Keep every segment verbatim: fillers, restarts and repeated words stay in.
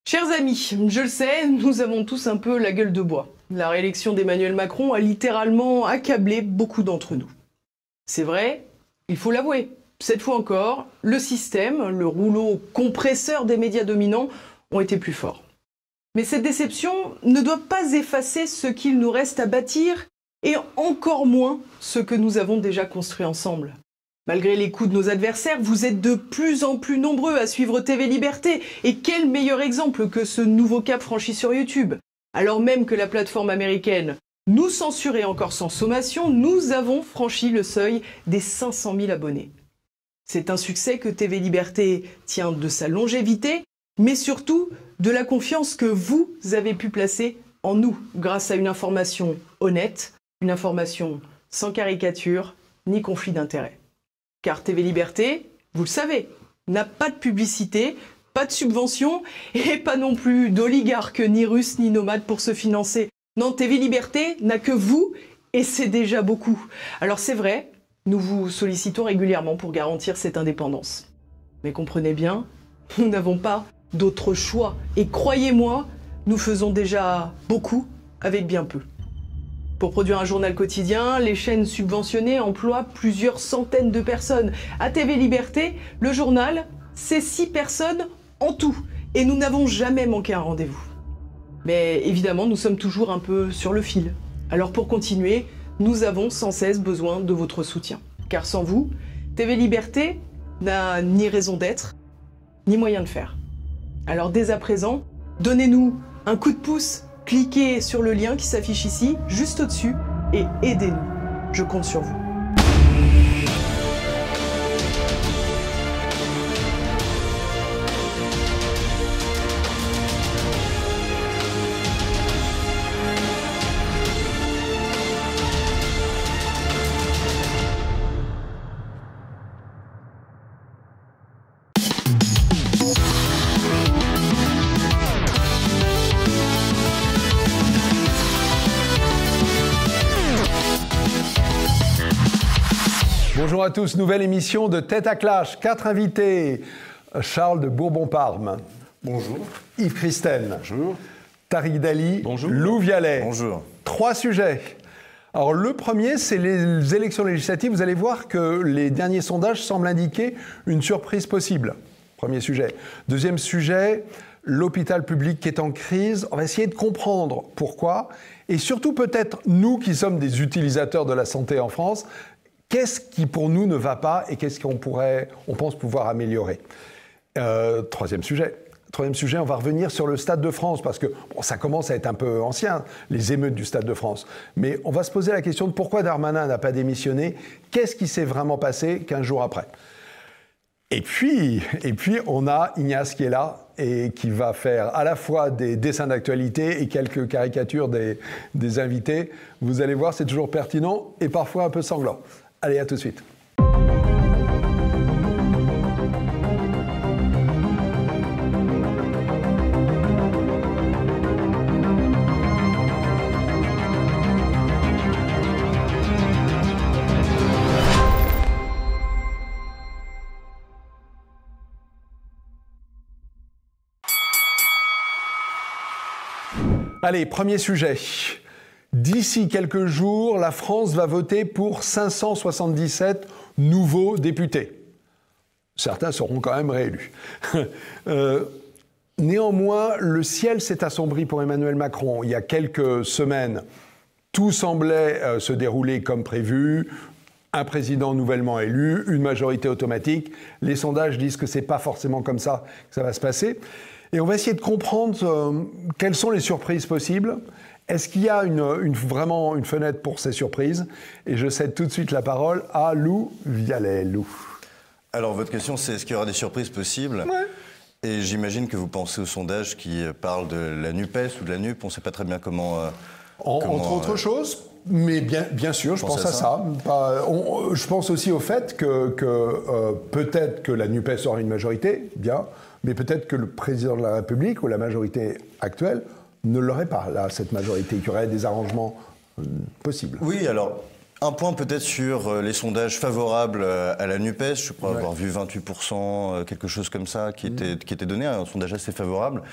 Chers amis, je le sais, nous avons tous un peu la gueule de bois. La réélection d'Emmanuel Macron a littéralement accablé beaucoup d'entre nous. C'est vrai, il faut l'avouer. Cette fois encore, le système, le rouleau compresseur des médias dominants ont été plus forts. Mais cette déception ne doit pas effacer ce qu'il nous reste à bâtir et encore moins ce que nous avons déjà construit ensemble. Malgré les coups de nos adversaires, vous êtes de plus en plus nombreux à suivre T V Liberté. Et quel meilleur exemple que ce nouveau cap franchi sur YouTube. Alors même que la plateforme américaine nous censurait encore sans sommation, nous avons franchi le seuil des cinq cent mille abonnés. C'est un succès que T V Liberté tient de sa longévité, mais surtout de la confiance que vous avez pu placer en nous, grâce à une information honnête, une information sans caricature ni conflit d'intérêts. Car T V Liberté, vous le savez, n'a pas de publicité, pas de subvention et pas non plus d'oligarques ni russes ni nomades pour se financer. Non, T V Liberté n'a que vous et c'est déjà beaucoup. Alors c'est vrai, nous vous sollicitons régulièrement pour garantir cette indépendance. Mais comprenez bien, nous n'avons pas d'autre choix. Et croyez-moi, nous faisons déjà beaucoup avec bien peu. Pour produire un journal quotidien, les chaînes subventionnées emploient plusieurs centaines de personnes. À T V Liberté, le journal, c'est six personnes en tout. Et nous n'avons jamais manqué un rendez-vous. Mais évidemment, nous sommes toujours un peu sur le fil. Alors pour continuer, nous avons sans cesse besoin de votre soutien. Car sans vous, T V Liberté n'a ni raison d'être, ni moyen de faire. Alors dès à présent, donnez-nous un coup de pouce. Cliquez sur le lien qui s'affiche ici, juste au-dessus, et aidez-nous. Je compte sur vous. Bonjour à tous, nouvelle émission de Tête à Clash. Quatre invités. Charles de Bourbon-Parme. Bonjour. Yves Christen. Bonjour. Tariq Dali. Bonjour. Lou Vialet. Bonjour. Trois sujets. Alors le premier, c'est les élections législatives. Vous allez voir que les derniers sondages semblent indiquer une surprise possible. Premier sujet. Deuxième sujet, l'hôpital public qui est en crise. On va essayer de comprendre pourquoi. Et surtout peut-être nous qui sommes des utilisateurs de la santé en France, qu'est-ce qui, pour nous, ne va pas et qu'est-ce qu'on pourrait, on pense pouvoir améliorer? euh, Troisième sujet. Troisième sujet, on va revenir sur le Stade de France parce que bon, ça commence à être un peu ancien, les émeutes du Stade de France. Mais on va se poser la question de pourquoi Darmanin n'a pas démissionné. Qu'est-ce qui s'est vraiment passé quinze jours après? Et puis, et puis, on a Ignace qui est là et qui va faire à la fois des dessins d'actualité et quelques caricatures des, des invités. Vous allez voir, c'est toujours pertinent et parfois un peu sanglant. Allez, à tout de suite. Allez, premier sujet. D'ici quelques jours, la France va voter pour cinq cent soixante-dix-sept nouveaux députés. Certains seront quand même réélus. euh, néanmoins, le ciel s'est assombri pour Emmanuel Macron. Il y a quelques semaines, tout semblait euh, se dérouler comme prévu. Un président nouvellement élu, une majorité automatique. Les sondages disent que ce n'est pas forcément comme ça que ça va se passer. Et on va essayer de comprendre euh, quelles sont les surprises possibles. Est-ce qu'il y a une, une, vraiment une fenêtre pour ces surprises? Et je cède tout de suite la parole à Lou Vialet. Lou. Alors, votre question, c'est est-ce qu'il y aura des surprises possibles? Ouais. Et j'imagine que vous pensez au sondage qui parle de la NUPES ou de la NUP. On ne sait pas très bien comment... Euh, en, comment entre autres euh, choses, mais bien, bien sûr, je pense à, à ça. ça. Pas, on, je pense aussi au fait que, que euh, peut-être que la NUPES aura une majorité, bien, mais peut-être que le président de la République ou la majorité actuelle ne l'aurait pas, là, cette majorité, qu'il y aurait des arrangements euh, possibles. Oui, alors, un point peut-être sur euh, les sondages favorables euh, à la NUPES. Je crois ouais. avoir vu vingt-huit pour cent, euh, quelque chose comme ça, qui, mmh. était, qui était donné, un sondage assez favorable.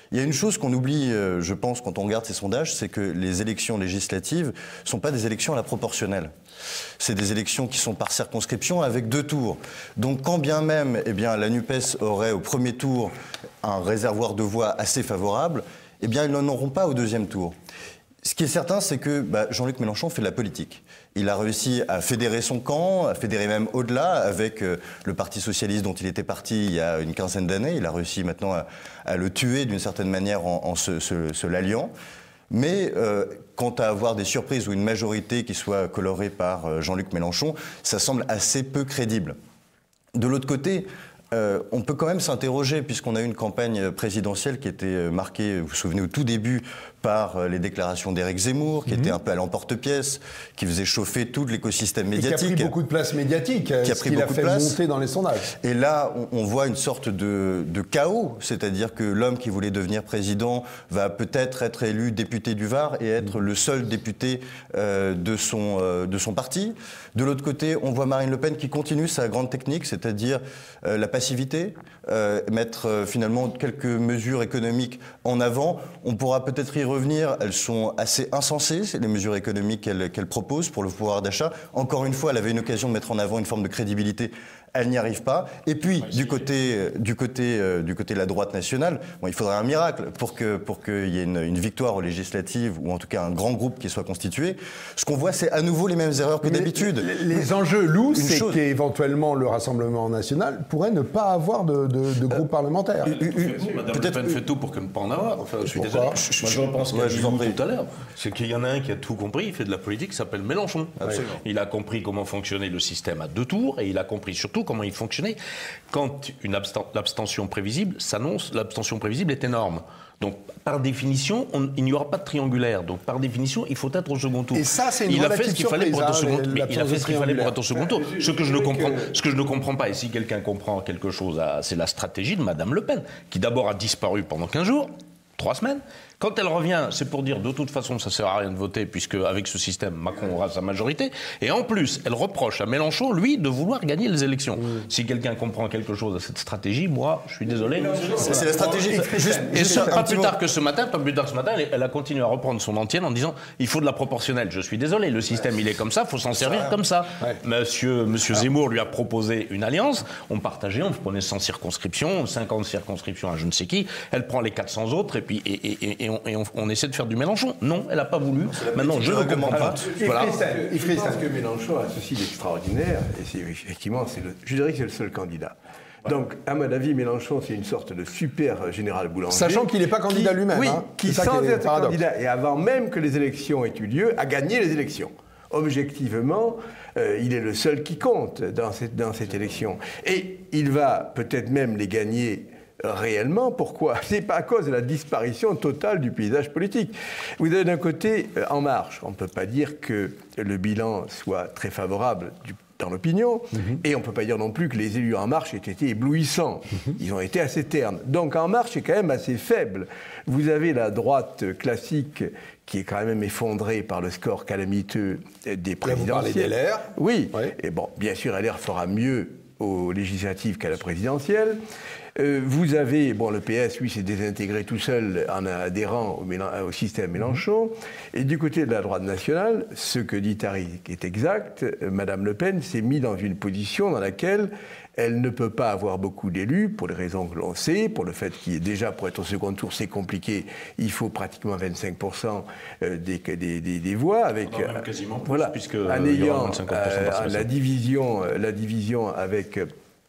Il y a une chose qu'on oublie, euh, je pense, quand on regarde ces sondages, c'est que les élections législatives ne sont pas des élections à la proportionnelle. C'est des élections qui sont par circonscription avec deux tours. Donc quand bien même eh bien, la NUPES aurait au premier tour un réservoir de voix assez favorable, eh bien ils n'en auront pas au deuxième tour. Ce qui est certain, c'est que bah, Jean-Luc Mélenchon fait de la politique. Il a réussi à fédérer son camp, à fédérer même au-delà avec euh, le Parti socialiste dont il était parti il y a une quinzaine d'années. Il a réussi maintenant à, à le tuer d'une certaine manière en, en se, se, se l'alliant. Mais euh, quant à avoir des surprises ou une majorité qui soit colorée par euh, Jean-Luc Mélenchon, ça semble assez peu crédible. De l'autre côté, Euh, on peut quand même s'interroger, puisqu'on a eu une campagne présidentielle qui était marquée, vous vous souvenez, au tout début, par les déclarations d'Éric Zemmour, qui mmh. était un peu à l'emporte-pièce, qui faisait chauffer tout l'écosystème médiatique. Et qui a pris beaucoup de place médiatique, qui a pris beaucoup a fait de place. monter dans les sondages. Et là, on, on voit une sorte de, de chaos, c'est-à-dire que l'homme qui voulait devenir président va peut-être être élu député du Var et être mmh. le seul député euh, de, son, euh, de son parti. De l'autre côté, on voit Marine Le Pen qui continue sa grande technique, c'est-à-dire euh, la passivité, euh, mettre euh, finalement quelques mesures économiques en avant. On pourra peut-être y revenir, elles sont assez insensées, c'est les mesures économiques qu'elle qu'elle propose pour le pouvoir d'achat. Encore une fois, elle avait une occasion de mettre en avant une forme de crédibilité. Elle n'y arrive pas. Et puis, du côté, du, côté, euh, du côté de la droite nationale, bon, il faudrait un miracle pour qu'il pour qu'il y ait une, une victoire aux législatives, ou en tout cas un grand groupe qui soit constitué. Ce qu'on voit, c'est à nouveau les mêmes erreurs que d'habitude. Les, les, les enjeux loups, c'est chose... qu'éventuellement le Rassemblement national pourrait ne pas avoir de, de, de groupe euh, parlementaire. Madame Le Pen fait tout pour que ne pas en avoir. Enfin, je suis désolé. Moi, je repense ouais, je vous en prie tout à l'heure. C'est qu'il y en a un qui a tout compris, il fait de la politique, qui s'appelle Mélenchon. Absolument. Il a compris comment fonctionnait le système à deux tours, et il a compris surtout comment il fonctionnait. Quand une abstention prévisible s'annonce, l'abstention prévisible est énorme. Donc, par définition, on, il n'y aura pas de triangulaire. Donc, par définition, il faut être au second tour. Et ça, c'est une il a fait ce qu'il fallait pour être au second tour. Mais il a fait ce qu'il fallait pour être au second tour. Ce que je ne comprends, ce que je ne comprends pas, et si quelqu'un comprend quelque chose, c'est la stratégie de Madame Le Pen, qui d'abord a disparu pendant quinze jours, trois semaines. Quand elle revient, c'est pour dire de toute façon ça ne sert à rien de voter puisque avec ce système Macron aura sa majorité. Et en plus, elle reproche à Mélenchon, lui, de vouloir gagner les élections. Mmh. Si quelqu'un comprend quelque chose à cette stratégie, moi, je suis désolé. C'est voilà. la stratégie. Juste, et ce, pas plus tard que ce matin, pas plus tard que ce matin, elle, elle a continué à reprendre son antienne en disant il faut de la proportionnelle. Je suis désolé, le système il est comme ça, il faut s'en servir ça, comme ça. Ouais. Monsieur, Monsieur Zemmour lui a proposé une alliance. On partageait, on prenait cent circonscriptions, cinquante circonscriptions à je ne sais qui. Elle prend les quatre cents autres et puis et, et, et, et on, et on, on essaie de faire du Mélenchon. Non, elle n'a pas voulu. Maintenant, je ne comprends pas. Voilà. Il fait ça que Mélenchon a ceci d'extraordinaire, et c'est effectivement, c'est le, je dirais que c'est le seul candidat. Donc, à mon avis, Mélenchon, c'est une sorte de super général Boulanger. Sachant qu'il n'est pas candidat lui-même. Oui, hein. qui, sans être candidat, et avant même que les élections aient eu lieu, a gagné les élections. Objectivement, euh, il est le seul qui compte dans cette, dans cette élection. Et il va peut-être même les gagner réellement. Pourquoi? C'est pas à cause de la disparition totale du paysage politique. Vous avez d'un côté euh, En Marche. On ne peut pas dire que le bilan soit très favorable du dans l'opinion, mmh. et on ne peut pas dire non plus que les élus En Marche aient été éblouissants. Mmh. Ils ont été assez ternes. Donc En Marche est quand même assez faible. Vous avez la droite classique qui est quand même effondrée par le score calamiteux des présidentielles. Vous parlez d'L R. Oui. oui. Et bon, bien sûr, L R fera mieux aux législatives qu'à la présidentielle. Euh, vous avez, bon, le P S, lui, s'est désintégré tout seul en adhérant au, au système Mélenchon. Et du côté de la droite nationale, ce que dit Tariq est exact. Euh, Madame Le Pen s'est mise dans une position dans laquelle elle ne peut pas avoir beaucoup d'élus, pour les raisons que l'on sait, pour le fait qu'il est déjà, pour être au second tour, c'est compliqué, il faut pratiquement vingt-cinq pour cent des, des, des, des voix, avec, même quasiment plus, voilà, puisque en ayant euh, la, division, la division avec...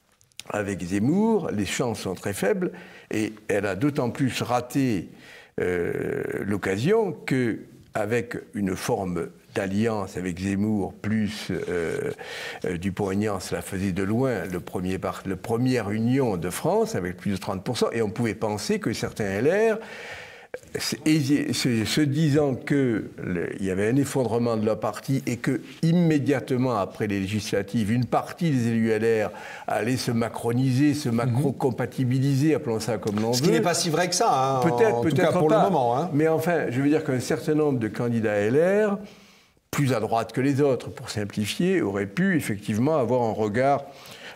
Avec Zemmour, les chances sont très faibles, et elle a d'autant plus raté euh, l'occasion qu'avec une forme d'alliance avec Zemmour, plus euh, euh, Dupont-Aignan, cela faisait de loin le premier part, la première union de France, avec plus de trente pour cent, et on pouvait penser que certains L R, se disant qu'il y avait un effondrement de leur parti et que immédiatement après les législatives, une partie des élus L R allait se macroniser, se macro-compatibiliser, appelons ça comme l'on veut. Ce qui n'est pas si vrai que ça, hein, peut-être, peut-être pour pas. le moment. Hein. Mais enfin, je veux dire qu'un certain nombre de candidats L R, plus à droite que les autres, pour simplifier, auraient pu effectivement avoir un regard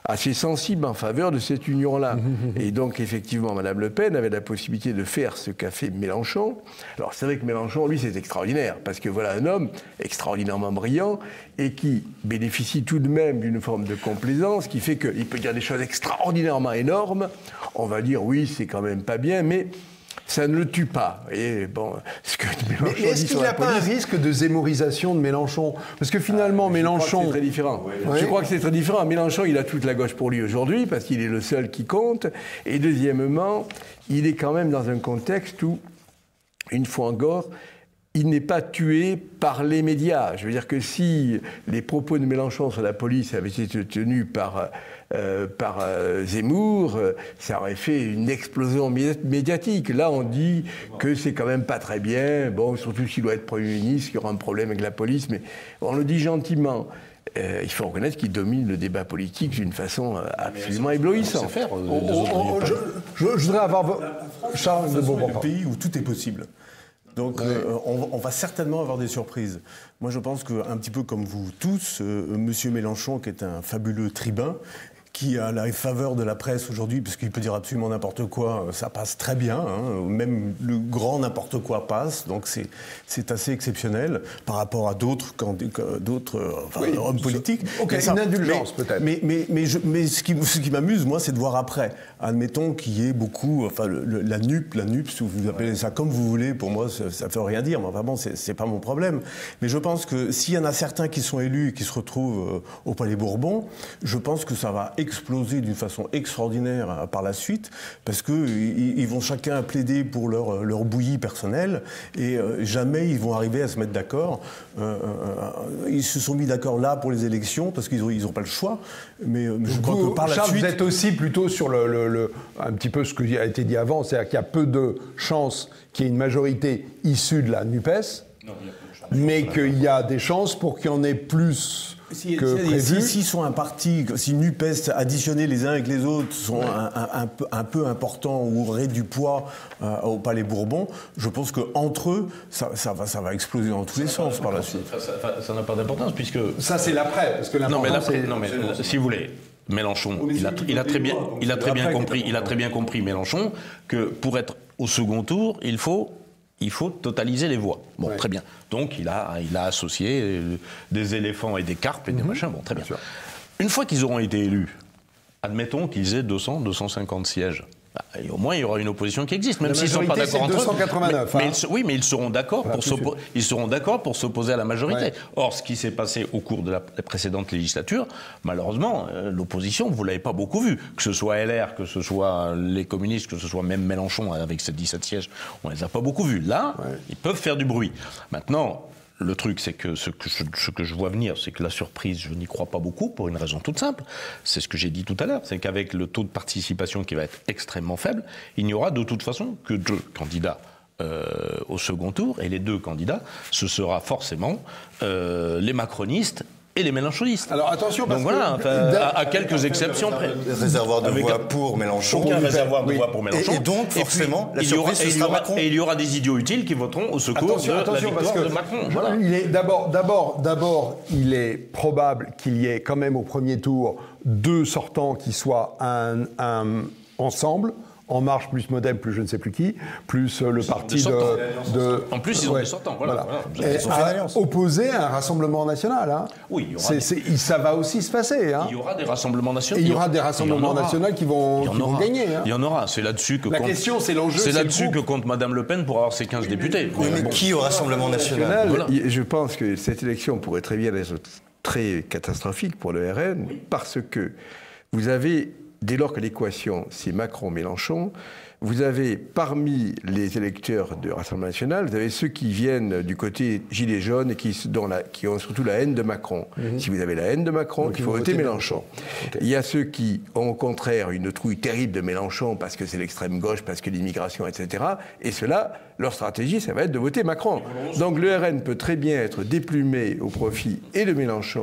assez sensible en faveur de cette union-là. Et donc, effectivement, Mme Le Pen avait la possibilité de faire ce qu'a fait Mélenchon. Alors, c'est vrai que Mélenchon, lui, c'est extraordinaire, parce que voilà un homme extraordinairement brillant et qui bénéficie tout de même d'une forme de complaisance qui fait qu'il peut dire des choses extraordinairement énormes. On va dire, oui, c'est quand même pas bien, mais ça ne le tue pas. Et bon, ce que Mélenchon mais est-ce qu'il n'y a pas police, un risque de zémorisation de Mélenchon? Parce que finalement, ah, Mélenchon... C'est très différent. Ouais. Je crois que c'est très différent. Mélenchon, il a toute la gauche pour lui aujourd'hui, parce qu'il est le seul qui compte. Et deuxièmement, il est quand même dans un contexte où, une fois encore, il n'est pas tué par les médias. Je veux dire que si les propos de Mélenchon sur la police avaient été tenus par... Euh, par euh, Zemmour, euh, ça aurait fait une explosion médiatique. Là, on dit que c'est quand même pas très bien, bon, surtout s'il doit être Premier ministre, qu'il y aura un problème avec la police, mais on le dit gentiment. Euh, il faut reconnaître qu'il domine le débat politique d'une façon euh, absolument éblouissante. Faire, euh, on, on, on, je, je, je voudrais avoir... Charles de Beauvoir. Le pays où tout est possible. Donc, ouais. euh, on, on va certainement avoir des surprises. Moi, je pense qu'un petit peu comme vous tous, euh, M. Mélenchon, qui est un fabuleux tribun, qui a la faveur de la presse aujourd'hui, puisqu'il peut dire absolument n'importe quoi, ça passe très bien, hein, même le grand n'importe quoi passe, donc c'est, c'est assez exceptionnel par rapport à d'autres, d'autres enfin, oui, hommes politiques. Ok, une indulgence peut-être. Mais, mais, mais, je, mais ce qui, ce qui m'amuse, moi, c'est de voir après. Admettons qu'il y ait beaucoup, enfin le, le, la N U P, la N U P, si vous appelez ça comme vous voulez, pour moi ça ne veut rien dire, mais vraiment c'est, c'est pas mon problème. Mais je pense que s'il y en a certains qui sont élus et qui se retrouvent euh, au Palais Bourbon, je pense que ça va exploser d'une façon extraordinaire euh, par la suite, parce qu'ils ils vont chacun plaider pour leur, leur bouillie personnelle, et euh, jamais ils vont arriver à se mettre d'accord. Euh, euh, ils se sont mis d'accord là pour les élections, parce qu'ils n'ont ils ont pas le choix, mais euh, je crois que par la Charles, suite... vous êtes aussi plutôt sur le, le, le, un petit peu ce qui a été dit avant, c'est-à-dire qu'il y a peu de chances qu'il y ait une majorité issue de la NUPES, non, il y a peu de chances, mais qu'il y a des chances pour qu'il y en ait plus... Si, si, si sont un parti, si NUPES additionnés les uns avec les autres sont ouais. un, un, un, peu, un peu importants ou auraient du poids euh, au Palais Bourbon, je pense qu'entre eux, ça, ça, va, ça va exploser dans tous les sens par la suite. Ça n'a pas d'importance puisque... Ça c'est l'après, parce que non mais, c'est... non mais si vous voulez... Mélenchon, il a, il a très bien, il a très bien compris, il a très bien compris Mélenchon que pour être au second tour, il faut, il faut totaliser les voix. Bon, ouais. Très bien. Donc il a, il a associé des éléphants et des carpes et des mm-hmm. machins. Bon, très bien. bien Une fois qu'ils auront été élus, admettons qu'ils aient deux cents, deux cent cinquante sièges. Bah, au moins, il y aura une opposition qui existe, même s'ils ne sont pas d'accord entre eux. deux cent quatre-vingt-neuf, mais, hein. mais ils, oui, mais ils seront d'accord pour, ils seront d'accord pour s'opposer à la majorité. Ouais. Or, ce qui s'est passé au cours de la précédente législature, malheureusement, euh, l'opposition, vous ne l'avez pas beaucoup vu. Que ce soit L R, que ce soit les communistes, que ce soit même Mélenchon avec ses dix-sept sièges, on ne les a pas beaucoup vus. Là, ouais. Ils peuvent faire du bruit. Maintenant... Le truc, c'est que ce, que je, ce que je vois venir, c'est que la surprise, je n'y crois pas beaucoup, pour une raison toute simple. C'est ce que j'ai dit tout à l'heure, c'est qu'avec le taux de participation qui va être extrêmement faible, il n'y aura de toute façon que deux candidats euh, au second tour, et les deux candidats, ce sera forcément euh, les macronistes et les mélenchonistes. Alors attention, parce Donc voilà, que... enfin, à, à quelques exceptions près. Réservoir de Avec voix un... pour Mélenchon. Aucun réservoir de oui. voix pour Mélenchon. Et, et donc, forcément, et puis, la surprise, ce sera Macron. Et il y aura des idiots utiles qui voteront au secours attention, de attention, la victoire parce que de Macron. Voilà. Il est d'abord, d'abord, d'abord, il est probable qu'il y ait quand même au premier tour deux sortants qui soient un, un, ensemble. En Marche, plus Modem, plus je ne sais plus qui, plus euh, le parti de, de... En plus, ils ont ouais, des sortants, voilà. voilà. Ils ont fait l'alliance. Opposé à un rassemblement national. Hein. Oui, il y aura c'est, des... c'est, ça va aussi se passer. Hein. Il y aura des rassemblements nationaux. Et il y aura des rassemblements nationaux qui vont, qui vont gagner. Hein. Il y en aura. C'est là-dessus que La compte... question, c'est l'enjeu. C'est, c'est là-dessus que compte Mme Le Pen pour avoir ses quinze députés. Oui, mais bon. Qui au Rassemblement national voilà. Je pense que cette élection pourrait très bien être très catastrophique pour le R N, oui. parce que vous avez, dès lors que l'équation, c'est Macron-Mélenchon, vous avez, parmi les électeurs du Rassemblement national, vous avez ceux qui viennent du côté gilets jaunes et qui, dont la, qui ont surtout la haine de Macron. Mm-hmm. Si vous avez la haine de Macron, donc il faut voter Mélenchon. Okay. Il y a ceux qui ont au contraire une trouille terrible de Mélenchon parce que c'est l'extrême gauche, parce que l'immigration, et cetera. Et ceux-là, leur stratégie, ça va être de voter Macron. Donc le R N peut très bien être déplumé au profit et de Mélenchon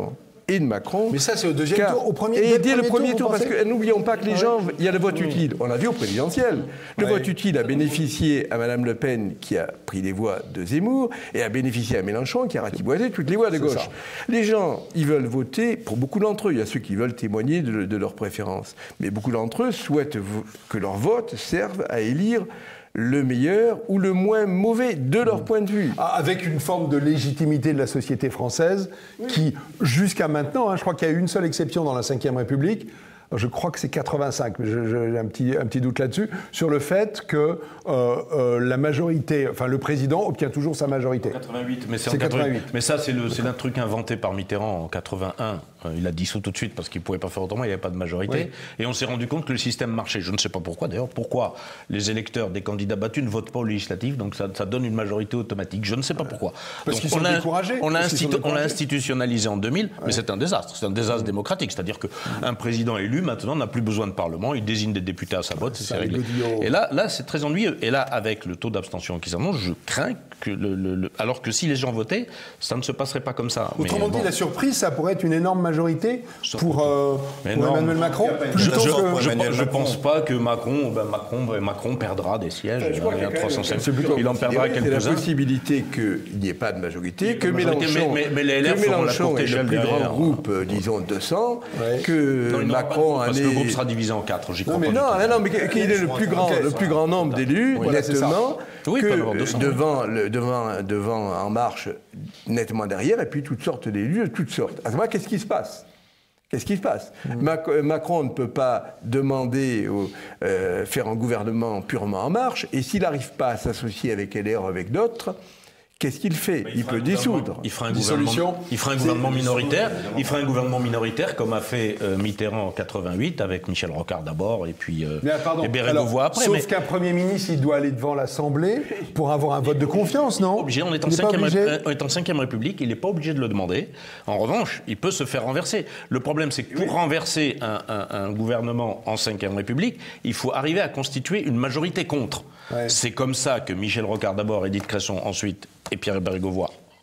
et de Macron. Mais ça, c'est au deuxième car, tour, au premier, et dès le premier tour, tour, parce que n'oublions pas que les gens, il y a le vote oui. utile. On l'a vu au présidentiel. Le ouais. vote utile a bénéficié à Mme Le Pen, qui a pris les voix de Zemmour, et a bénéficié à Mélenchon, qui a ratiboisé toutes les voix de gauche. Ça. Les gens, ils veulent voter, pour beaucoup d'entre eux, il y a ceux qui veulent témoigner de, de leur préférence, mais beaucoup d'entre eux souhaitent que leur vote serve à élire le meilleur ou le moins mauvais de leur point de vue. Avec une forme de légitimité de la société française oui. qui, jusqu'à maintenant, hein, je crois qu'il y a eu une seule exception dans la cinquième République, je crois que c'est quatre-vingt-cinq, mais j'ai un petit, un petit doute là-dessus, sur le fait que euh, euh, la majorité, enfin le président obtient toujours sa majorité. quatre-vingt-huit, mais c'est en quatre-vingt-huit. Mais ça, c'est un truc inventé par Mitterrand en quatre-vingt-un. Il a dissous tout de suite parce qu'il ne pouvait pas faire autrement, il n'y avait pas de majorité. Oui. Et on s'est rendu compte que le système marchait. Je ne sais pas pourquoi, d'ailleurs, pourquoi les électeurs des candidats battus ne votent pas aux législatives, donc ça, ça donne une majorité automatique. Je ne sais pas pourquoi. Parce qu'ils sont découragés. On l'a institu institutionnalisé en deux mille, ouais. mais c'est un désastre. C'est un désastre mmh. démocratique. C'est-à-dire qu'un président élu, maintenant, n'a plus besoin de Parlement, il désigne des députés à sa botte, c'est réglé. Et là, là c'est très ennuyeux. Et là, avec le taux d'abstention qui s'annonce, je crains que le, le, le... Alors que si les gens votaient, ça ne se passerait pas comme ça. Autrement mais, dit, bon. la surprise, ça pourrait être une énorme majorité pour, euh, pour Emmanuel Macron. Plutôt je ne pense pas que Macron, ben Macron, ben Macron perdra des sièges. Il y a trois cent cinq. Il en perdra quelques-uns. C'est la possibilité qu'il n'y ait pas de majorité, que Mélenchon, mais, mais les L R que Mélenchon est le plus grand groupe, disons deux cents, que Macron... Parce que le groupe sera divisé en quatre, j'y crois non, mais pas. Non, non, mais qu'il ait le plus grand, le plus grand nombre d'élus, oui, nettement, oui, que devant, le, devant, devant En Marche, nettement derrière, et puis toutes sortes d'élus de toutes sortes. À ce moment-là, qu'est-ce qui se passe Qu'est-ce qui se passe mmh. Mac Macron ne peut pas demander, au, euh, faire un gouvernement purement En Marche, et s'il n'arrive pas à s'associer avec L R ou avec d'autres, qu'est-ce qu'il fait? Il, il peut dissoudre. Il fera un gouvernement, il fera un gouvernement minoritaire. Il fera un gouvernement minoritaire comme a fait euh, Mitterrand en quatre-vingt-huit avec Michel Rocard d'abord et puis euh, et Bérégovoy après. Sauf mais... qu'un Premier ministre, il doit aller devant l'Assemblée pour avoir un vote de confiance, non? Obligé. On est en cinquième ré... cinquième République, il n'est pas obligé de le demander. En revanche, il peut se faire renverser. Le problème, c'est que pour oui. renverser un, un, un gouvernement en cinquième République, il faut arriver à constituer une majorité contre. Ouais. C'est comme ça que Michel Rocard d'abord, Édith Cresson ensuite et Pierre Bérégovoy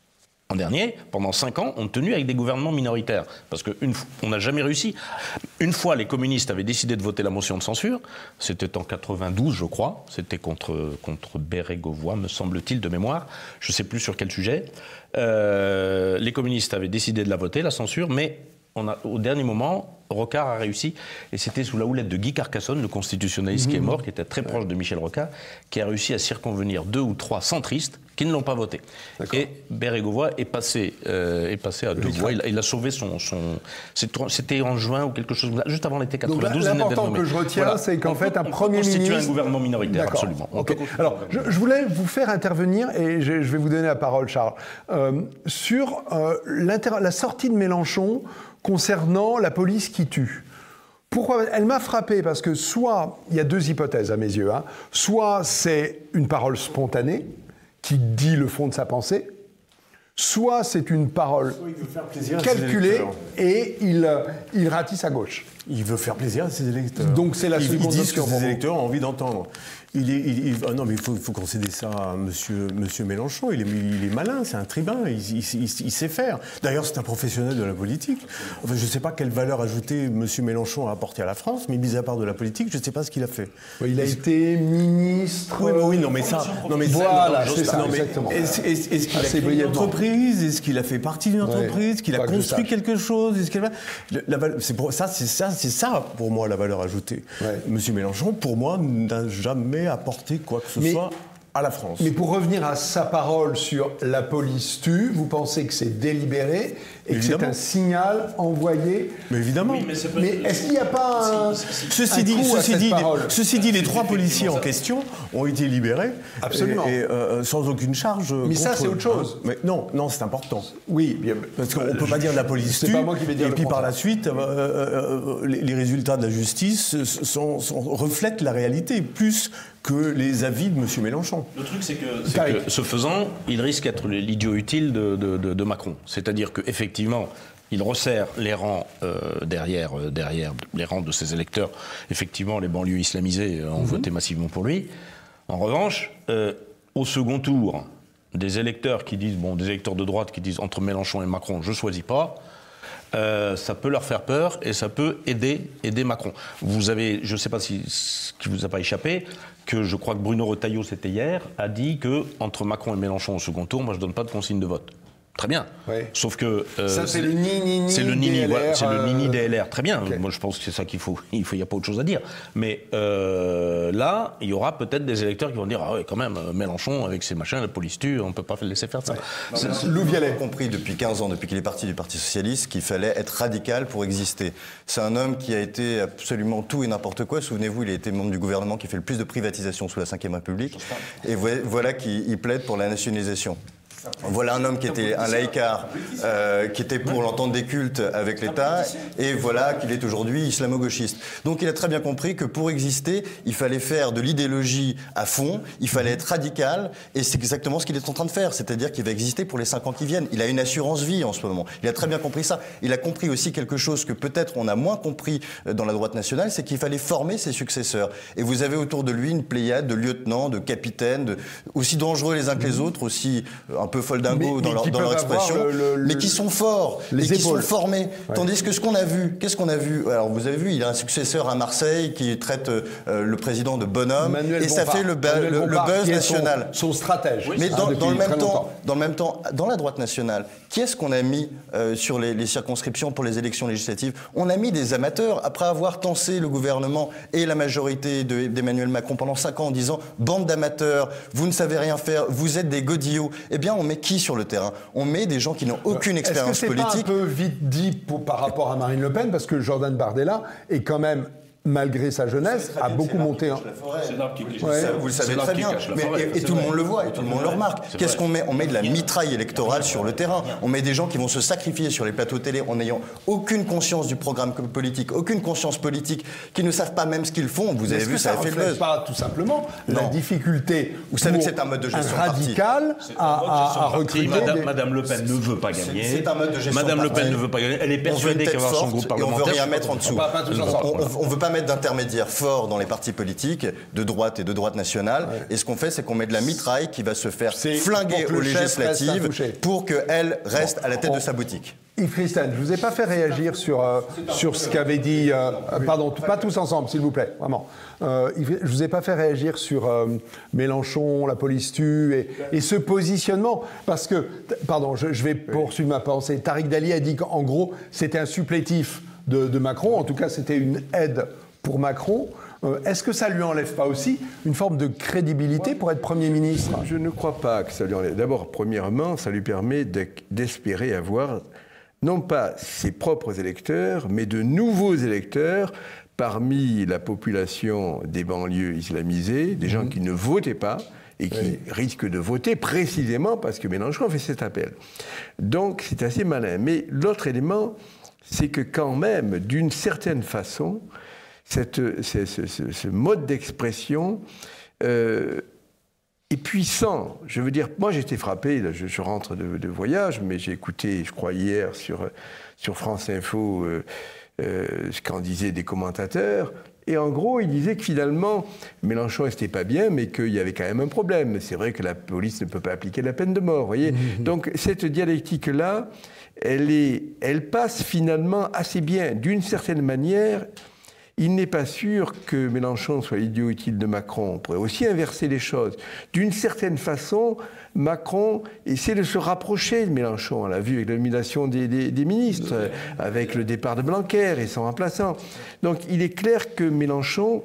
en dernier, pendant cinq ans, ont tenu avec des gouvernements minoritaires. Parce qu'on n'a jamais réussi. Une fois, les communistes avaient décidé de voter la motion de censure. C'était en quatre-vingt-douze, je crois. C'était contre, contre Bérégovoy, me semble-t-il, de mémoire. Je ne sais plus sur quel sujet. Euh, les communistes avaient décidé de la voter, la censure, mais on a, au dernier moment, Rocard a réussi. Et c'était sous la houlette de Guy Carcassonne, le constitutionnaliste mmh. qui est mort, qui était très proche de Michel Rocard, qui a réussi à circonvenir deux ou trois centristes qui ne l'ont pas voté. Et Bérégovoy est passé, euh, est passé à deux voix. Il, il a sauvé son... son C'était en juin ou quelque chose, juste avant l'été quatre-vingt-douze. L'important que je retiens, voilà. c'est qu'en fait, un Premier ministre... constitue un gouvernement minoritaire, absolument. Okay. Alors, je, je voulais vous faire intervenir, et je, je vais vous donner la parole, Charles, euh, sur euh, la sortie de Mélenchon concernant la police qui tue. Pourquoi? Elle m'a frappé parce que soit, il y a deux hypothèses à mes yeux, hein, soit c'est une parole spontanée, qui dit le fond de sa pensée, soit c'est une parole calculée et il, il ratisse à gauche. Il veut faire plaisir à ses électeurs. Donc c'est la seconde option. Ils disent que ses électeurs ont envie d'entendre. Il est, il, il, ah non, mais il faut, faut concéder ça à monsieur, monsieur Mélenchon. Il est, il est malin, c'est un tribun, il, il, il, il sait faire. D'ailleurs, c'est un professionnel de la politique. Enfin, je ne sais pas quelle valeur ajoutée monsieur Mélenchon a apporté à la France, mais mis à part de la politique, je ne sais pas ce qu'il a fait. Il a été ministre... Oui, mais oui, non, mais ça... Non, mais voilà, c'est ça, exactement. Est-ce est est qu'il a créé une entreprise? Est-ce qu'il a fait partie d'une entreprise? Est-ce qu'il a construit quelque chose? Est-ce qu'il a... La, la, pour, ça, c'est ça, c'est ça, pour moi, la valeur ajoutée. Ouais. Monsieur Mélenchon, pour moi, n'a jamais apporter quoi que ce mais, soit à la France. Mais pour revenir à sa parole sur la police tue, vous pensez que c'est délibéré et évidemment. que c'est un signal envoyé? Mais évidemment. Oui, mais, mais est-ce qu'il n'y a pas un, ceci un dit, coup ceci à dit, cette parole? Ceci dit, les trois policiers en question ont été libérés. Absolument. Et, et euh, sans aucune charge. Mais ça, c'est autre chose. Mais non, non, c'est important. Oui, bien. Parce qu'on ne peut pas dire de la police tue. C'est pas moi qui vais dire. Et puis par la suite, euh, euh, les, les résultats de la justice sont, sont, reflètent la réalité plus que les avis de M. Mélenchon. Le truc, c'est que, que, ce faisant, il risque d'être l'idiot utile de, de, de, de Macron. C'est-à-dire qu'effectivement, il resserre les rangs euh, derrière, euh, derrière les rangs de ses électeurs. Effectivement, les banlieues islamisées ont mm-hmm. voté massivement pour lui. En revanche, euh, au second tour, des électeurs qui disent, bon, des électeurs de droite qui disent entre Mélenchon et Macron, je ne choisis pas. euh, ça peut leur faire peur et ça peut aider, aider Macron. Vous avez, je ne sais pas si ce qui vous a pas échappé, que je crois que Bruno Retailleau, c'était hier, a dit que entre Macron et Mélenchon au second tour, moi je ne donne pas de consigne de vote. Très bien. Oui. Sauf que euh, ça c'est le nini c'est le nini, voilà, c'est le nini euh... des L R. Très bien. Okay. Moi je pense que c'est ça qu'il faut. Il faut, il y a pas autre chose à dire. Mais euh, là, il y aura peut-être des électeurs qui vont dire ah ouais quand même Mélenchon avec ses machins, la police tue, on peut pas le laisser faire ça. Ouais. Loup Vialet a compris depuis quinze ans, depuis qu'il est parti du Parti socialiste, qu'il fallait être radical pour exister. C'est un homme qui a été absolument tout et n'importe quoi. Souvenez-vous, il a été membre du gouvernement qui a fait le plus de privatisation sous la cinquième République. Et voilà qu'il plaide pour la nationalisation. Voilà un homme qui était un laïcard, euh, qui était pour l'entente des cultes avec l'État, et voilà qu'il est aujourd'hui islamo-gauchiste. Donc il a très bien compris que pour exister, il fallait faire de l'idéologie à fond, il fallait être radical, et c'est exactement ce qu'il est en train de faire, c'est-à-dire qu'il va exister pour les cinq ans qui viennent. Il a une assurance vie en ce moment. Il a très bien compris ça. Il a compris aussi quelque chose que peut-être on a moins compris dans la droite nationale, c'est qu'il fallait former ses successeurs. Et vous avez autour de lui une pléiade de lieutenants, de capitaines, de, aussi dangereux les uns que les autres, aussi un peu foldingo dans, leur, dans leur expression, le, le, mais qui sont forts, et qui sont formés. Ouais. Tandis que ce qu'on a vu, qu'est-ce qu'on a vu? Alors vous avez vu, il a un successeur à Marseille qui traite euh, le président de bonhomme, Manuel et Bompard. Ça fait le, le, le buzz national. Son, son stratège. Oui, mais dans, dans, le même temps, dans le même temps, dans la droite nationale, qui est-ce qu'on a mis euh, sur les, les circonscriptions pour les élections législatives? On a mis des amateurs, après avoir tensé le gouvernement et la majorité d'Emmanuel Macron pendant cinq ans en disant « bande d'amateurs, vous ne savez rien faire, vous êtes des godillots ». Eh bien, on met qui sur le terrain? On met des gens qui n'ont aucune expérience politique. Est-ce que c'est pas un peu vite dit pour, par rapport à Marine Le Pen, parce que Jordan Bardella est quand même, malgré sa jeunesse, a beaucoup monté en... C'est l'arbre qui cache la forêt. Vous le savez très bien. Mais, et, et tout le monde le voit, et tout le monde le remarque. Qu'est-ce qu'on met? On met de la mitraille électorale sur le terrain. On met des gens qui vont se sacrifier sur les plateaux télé en n'ayant aucune conscience du programme politique, aucune conscience politique, qui ne savent pas même ce qu'ils font. Vous avez vu, ça a fait le buzz. Pas tout simplement la difficulté. Vous savez que c'est un mode de gestion radical à recruter. Madame Le Pen ne veut pas gagner. C'est un mode de gestion. Madame Le Pen ne veut pas gagner. Elle est persuadée qu'elle va avoir son groupe parlementaire. On veut rien mettre en dessous. On veut pas mettre d'intermédiaires forts dans les partis politiques de droite et de droite nationale. Ouais. Et ce qu'on fait, c'est qu'on met de la mitraille qui va se faire flinguer aux législatives pour qu'elle reste bon, à la tête on... de sa boutique. Yves Christen, je ne vous ai pas fait réagir sur, euh, sur ce qu'avait dit... Euh, pardon, pas tous ensemble, s'il vous plaît, vraiment. Euh, je ne vous ai pas fait réagir sur euh, Mélenchon, la police tue, et, et ce positionnement. Parce que, pardon, je, je vais poursuivre ma pensée. Tariq Dali a dit qu'en gros, c'était un supplétif de, de Macron. En tout cas, c'était une aide pour Macron. Euh, est-ce que ça lui enlève pas aussi une forme de crédibilité pour être Premier ministre? Je ne crois pas que ça lui enlève. D'abord, premièrement, ça lui permet d'espérer avoir, non pas ses propres électeurs, mais de nouveaux électeurs parmi la population des banlieues islamisées, des mmh. gens qui ne votaient pas et qui oui. risquent de voter précisément parce que Mélenchon fait cet appel. Donc, c'est assez malin. Mais l'autre élément, c'est que quand même, d'une certaine façon, Cette, ce, ce, ce mode d'expression euh, est puissant. Je veux dire, moi j'étais frappé, là, je, je rentre de, de voyage, mais j'ai écouté, je crois hier, sur, sur France Info, euh, euh, ce qu'en disaient des commentateurs. Et en gros, il disait que finalement, Mélenchon, c'était pas bien, mais qu'il y avait quand même un problème. C'est vrai que la police ne peut pas appliquer la peine de mort, vous voyez. Mmh. Donc cette dialectique-là, elle, est, elle passe finalement assez bien. D'une certaine manière, il n'est pas sûr que Mélenchon soit l'idiot utile de Macron. On pourrait aussi inverser les choses. D'une certaine façon, Macron essaie de se rapprocher de Mélenchon. On l'a vu avec la nomination des, des, des ministres, avec le départ de Blanquer et son remplaçant. Donc il est clair que Mélenchon,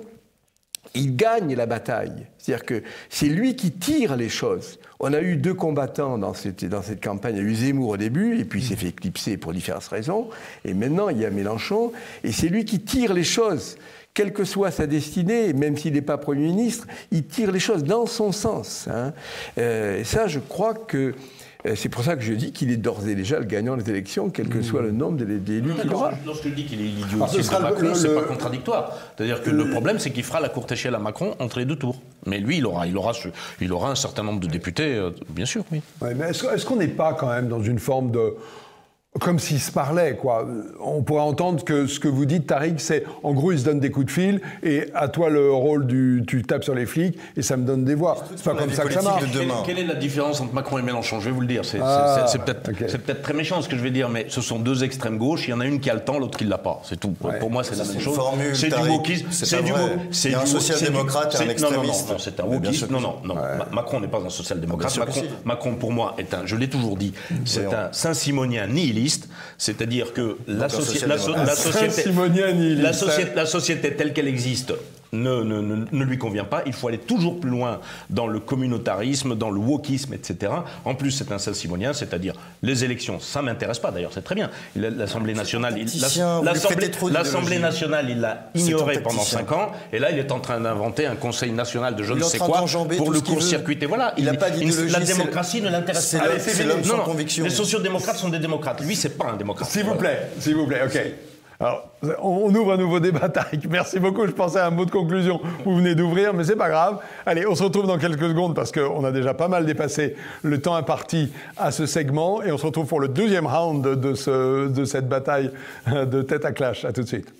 il gagne la bataille. C'est-à-dire que c'est lui qui tire les choses. On a eu deux combattants dans cette, dans cette campagne. Il y a eu Zemmour au début, et puis il s'est fait éclipser pour diverses raisons. Et maintenant, il y a Mélenchon, et c'est lui qui tire les choses. Quelle que soit sa destinée, même s'il n'est pas Premier ministre, il tire les choses dans son sens. Hein. Euh, et ça, je crois que... C'est pour ça que je dis qu'il est d'ores et déjà le gagnant des élections, quel que soit le nombre d'élus qu'il aura. Lorsque je dis qu'il est l'idiot utile de Macron, c'est pas contradictoire. C'est-à-dire que le, le problème, c'est qu'il fera la courte échelle à Macron entre les deux tours. Mais lui, il aura, il aura, ce, il aura un certain nombre de députés, euh, bien sûr, oui. Ouais, mais est-ce, est-ce qu'on n'est pas quand même dans une forme de... Comme s'ils se parlaient, quoi. On pourrait entendre que ce que vous dites, Tariq, c'est en gros, ils se donnent des coups de fil et à toi le rôle du tu tapes sur les flics et ça me donne des voix. C'est pas comme ça que ça marche. Quelle, quelle est la différence entre Macron et Mélenchon? Je vais vous le dire. C'est ah, peut-être okay. peut peut très méchant ce que je vais dire, mais ce sont deux extrêmes gauches. Il y en a une qui a le temps, l'autre qui l'a pas. C'est tout. Ouais. Pour moi, c'est la même chose. C'est du wokisme. C'est du Il y a un social-démocrate et un extrémiste. Non, non, non, c'est un wokisme. Non, non, non. Macron n'est pas un social-démocrate. Macron, pour moi, est un. Je l'ai toujours dit. C'est un saint-simonien nihiliste. C'est-à-dire que la, soci la, so la, société, la, société, la société telle qu'elle existe ne, ne, ne, ne lui convient pas. Il faut aller toujours plus loin dans le communautarisme, dans le wokisme, et cetera. En plus, c'est un saint-simonien, c'est-à-dire les élections, ça ne m'intéresse pas d'ailleurs, c'est très bien. L'Assemblée nationale, l'Assemblée nationale, il l'a ignoré pendant cinq ans, et là, il est en train d'inventer un conseil national de je ne sais quoi pour le court-circuiter. Voilà, il, il, pas il, la démocratie ne l'intéresse pas. C'est l'homme sans conviction. Les sociodémocrates sont des démocrates. Lui, c'est pas un démocrate. S'il vous plaît, s'il vous plaît, ok. Alors, on ouvre un nouveau débat, Tariq. Merci beaucoup. Je pensais à un mot de conclusion que vous venez d'ouvrir, mais c'est pas grave. Allez, on se retrouve dans quelques secondes parce qu'on a déjà pas mal dépassé le temps imparti à ce segment. Et on se retrouve pour le deuxième round de, ce, de cette bataille de tête à clash. À tout de suite.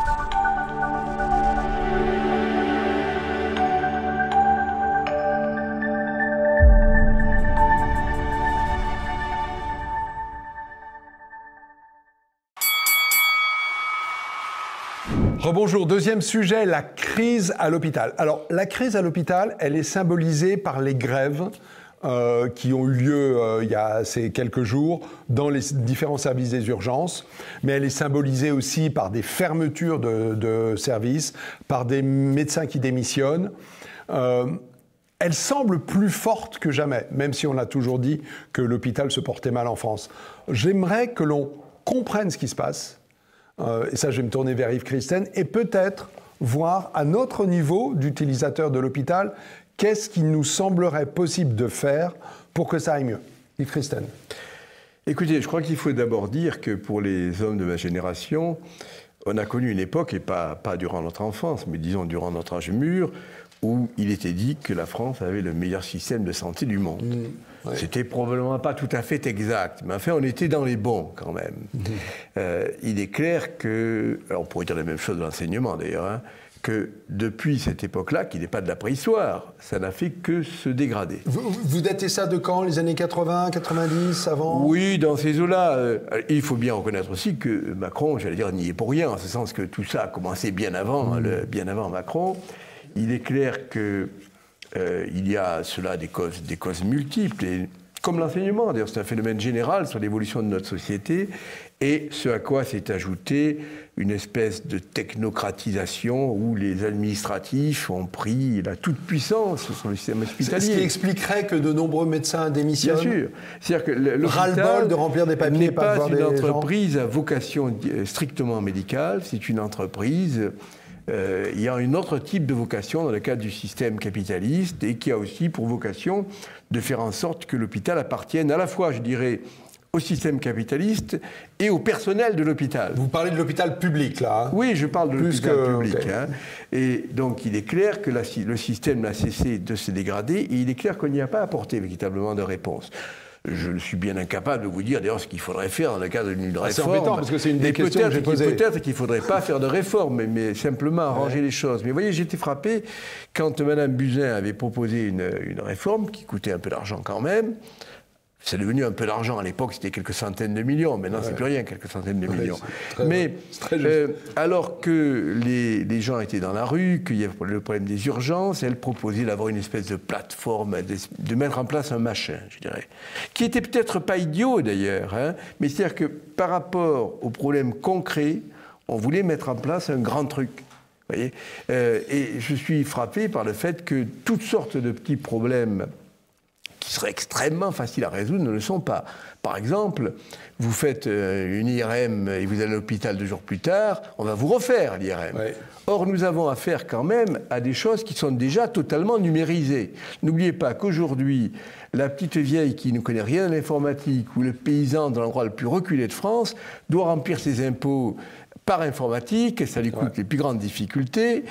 Rebonjour, deuxième sujet, la crise à l'hôpital. Alors, la crise à l'hôpital, elle est symbolisée par les grèves euh, qui ont eu lieu euh, il y a ces quelques jours dans les différents services des urgences, mais elle est symbolisée aussi par des fermetures de, de services, par des médecins qui démissionnent. Euh, elle semble plus forte que jamais, même si on a toujours dit que l'hôpital se portait mal en France. J'aimerais que l'on comprenne ce qui se passe. Euh, et ça, je vais me tourner vers Yves Christen, et peut-être voir à notre niveau d'utilisateur de l'hôpital, qu'est-ce qu'il nous semblerait possible de faire pour que ça aille mieux. Yves Christen. Écoutez, je crois qu'il faut d'abord dire que pour les hommes de ma génération, on a connu une époque, et pas, pas durant notre enfance, mais disons durant notre âge mûr, où il était dit que la France avait le meilleur système de santé du monde. Mmh. Oui. C'était probablement pas tout à fait exact, mais enfin, on était dans les bons quand même. Mmh. Euh, il est clair que, alors on pourrait dire la même chose de l'enseignement d'ailleurs, hein, que depuis cette époque-là, qui n'est pas de la préhistoire, ça n'a fait que se dégrader. Vous, vous datez ça de quand? Les années quatre-vingts, quatre-vingt-dix, avant? Oui, dans ces eaux-là. Euh, il faut bien reconnaître aussi que Macron, j'allais dire, n'y est pour rien, en ce sens que tout ça a commencé bien avant, mmh. hein, le, bien avant Macron. Il est clair qu'il euh, y a cela des causes, des causes multiples, et comme l'enseignement, d'ailleurs c'est un phénomène général sur l'évolution de notre société, et ce à quoi s'est ajouté une espèce de technocratisation où les administratifs ont pris la toute-puissance sur le système hospitalier. Ce qui expliquerait que de nombreux médecins démissionnent. Bien sûr. C'est-à-dire que le ras-le-bol de remplir des papiers n'est pas, pas une entreprise gens. à vocation strictement médicale, c'est une entreprise... Euh, il y a un autre type de vocation dans le cadre du système capitaliste et qui a aussi pour vocation de faire en sorte que l'hôpital appartienne à la fois, je dirais, au système capitaliste et au personnel de l'hôpital. Vous parlez de l'hôpital public, là hein? Oui, je parle de l'hôpital que... public. Okay. Hein. Et donc, il est clair que la, le système n'a cessé de se dégrader et il est clair qu'on n'y a pas apporté véritablement de réponse. Je suis bien incapable de vous dire d'ailleurs ce qu'il faudrait faire dans le cadre d'une réforme. C'est embêtant parce que c'est une des questions que j'ai posées. Peut-être qu'il ne faudrait pas faire de réforme, mais, mais simplement arranger ouais. les choses. Mais vous voyez, j'étais frappé quand Mme Buzyn avait proposé une, une réforme qui coûtait un peu d'argent quand même. C'est devenu un peu d'argent. À l'époque, c'était quelques centaines de millions. Maintenant, ouais. c'est plus rien, quelques centaines de ouais, millions. Très, mais très euh, alors que les, les gens étaient dans la rue, qu'il y avait le problème des urgences, elle proposait d'avoir une espèce de plateforme, de, de mettre en place un machin, je dirais, qui était peut-être pas idiot d'ailleurs, hein, mais c'est-à-dire que par rapport aux problèmes concrets, on voulait mettre en place un grand truc. Vous voyez euh, et je suis frappé par le fait que toutes sortes de petits problèmes qui seraient extrêmement faciles à résoudre ne le sont pas. Par exemple, vous faites une I R M et vous allez à l'hôpital deux jours plus tard, on va vous refaire l'I R M. Ouais. Or, nous avons affaire quand même à des choses qui sont déjà totalement numérisées. N'oubliez pas qu'aujourd'hui, la petite vieille qui ne connaît rien de l'informatique ou le paysan dans l'endroit le plus reculé de France doit remplir ses impôts par informatique, ça lui coûte ouais. les plus grandes difficultés.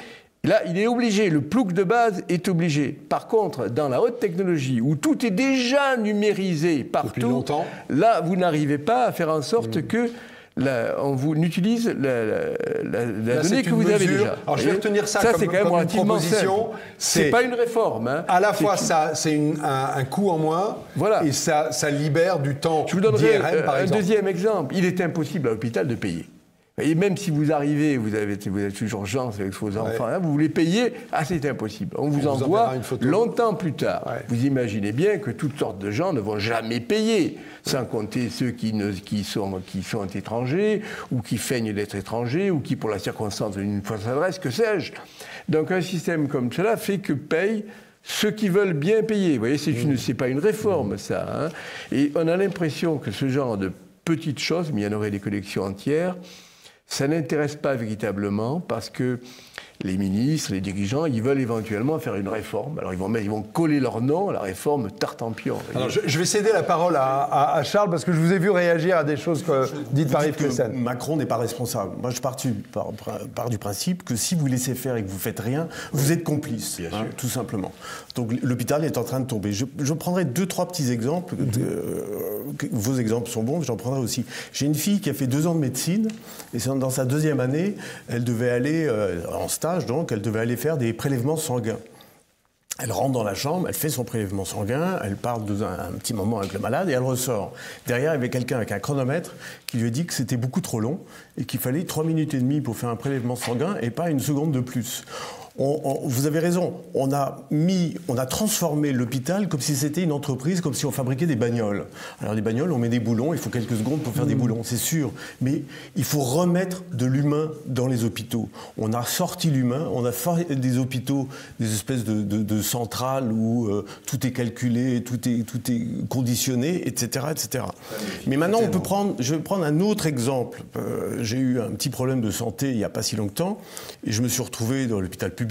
Là, il est obligé, le plouc de base est obligé. Par contre, dans la haute technologie, où tout est déjà numérisé partout, là, vous n'arrivez pas à faire en sorte mmh. que la, on vous utilise la, la, la, la là, donnée que vous avez déjà. Alors, je vais retenir ça, ça comme, c'est quand même comme une relativement proposition. C'est pas une réforme. Hein. À la fois, ça, c'est un, un coût en moins, voilà. et ça, ça libère du temps. Je vous donnerai d'I R M, par un exemple. deuxième exemple. Il est impossible à l'hôpital de payer. Et même si vous arrivez, vous, avez, vous êtes sous urgence avec vos enfants, ouais. hein, vous voulez payer, ah c'est impossible. On vous on envoie vous longtemps plus tard. Ouais. Vous imaginez bien que toutes sortes de gens ne vont jamais payer, sans compter ceux qui, ne, qui, sont, qui sont étrangers, ou qui feignent d'être étrangers, ou qui pour la circonstance d'une fausse adresse, que sais-je. Donc un système comme cela fait que payent ceux qui veulent bien payer. Vous voyez, c'est mmh. pas une réforme mmh. ça. Hein. Et on a l'impression que ce genre de petites choses, mais il y en aurait des collections entières, ça n'intéresse pas véritablement parce que les ministres, les dirigeants, ils veulent éventuellement faire une réforme. Alors ils vont, ils vont coller leur nom à la réforme Tartampion. Alors je, je vais céder la parole à, à, à Charles parce que je vous ai vu réagir à des choses que, dites par Yves Christen. Macron n'est pas responsable. Moi je pars du, par, par du principe que si vous laissez faire et que vous faites rien, vous êtes complice, hein, tout simplement. Donc l'hôpital est en train de tomber. Je, je prendrai deux, trois petits exemples. De, euh, vos exemples sont bons, j'en prendrai aussi. J'ai une fille qui a fait deux ans de médecine et dans sa deuxième année, elle devait aller euh, en stage. Donc, elle devait aller faire des prélèvements sanguins. Elle rentre dans la chambre, elle fait son prélèvement sanguin, elle parle de un, un petit moment avec le malade et elle ressort. Derrière, il y avait quelqu'un avec un chronomètre qui lui a dit que c'était beaucoup trop long et qu'il fallait trois minutes et demie pour faire un prélèvement sanguin et pas une seconde de plus. On, on, vous avez raison, on a mis, on a transformé l'hôpital comme si c'était une entreprise, comme si on fabriquait des bagnoles. Alors des bagnoles, on met des boulons, il faut quelques secondes pour faire mmh. des boulons, c'est sûr. Mais il faut remettre de l'humain dans les hôpitaux. On a sorti l'humain, on a fait des hôpitaux, des espèces de, de, de centrales où euh, tout est calculé, tout est, tout est conditionné, et cetera, et cetera. Mais maintenant, on peut prendre, je vais prendre un autre exemple. Euh, j'ai eu un petit problème de santé il n'y a pas si longtemps, et je me suis retrouvé dans l'hôpital public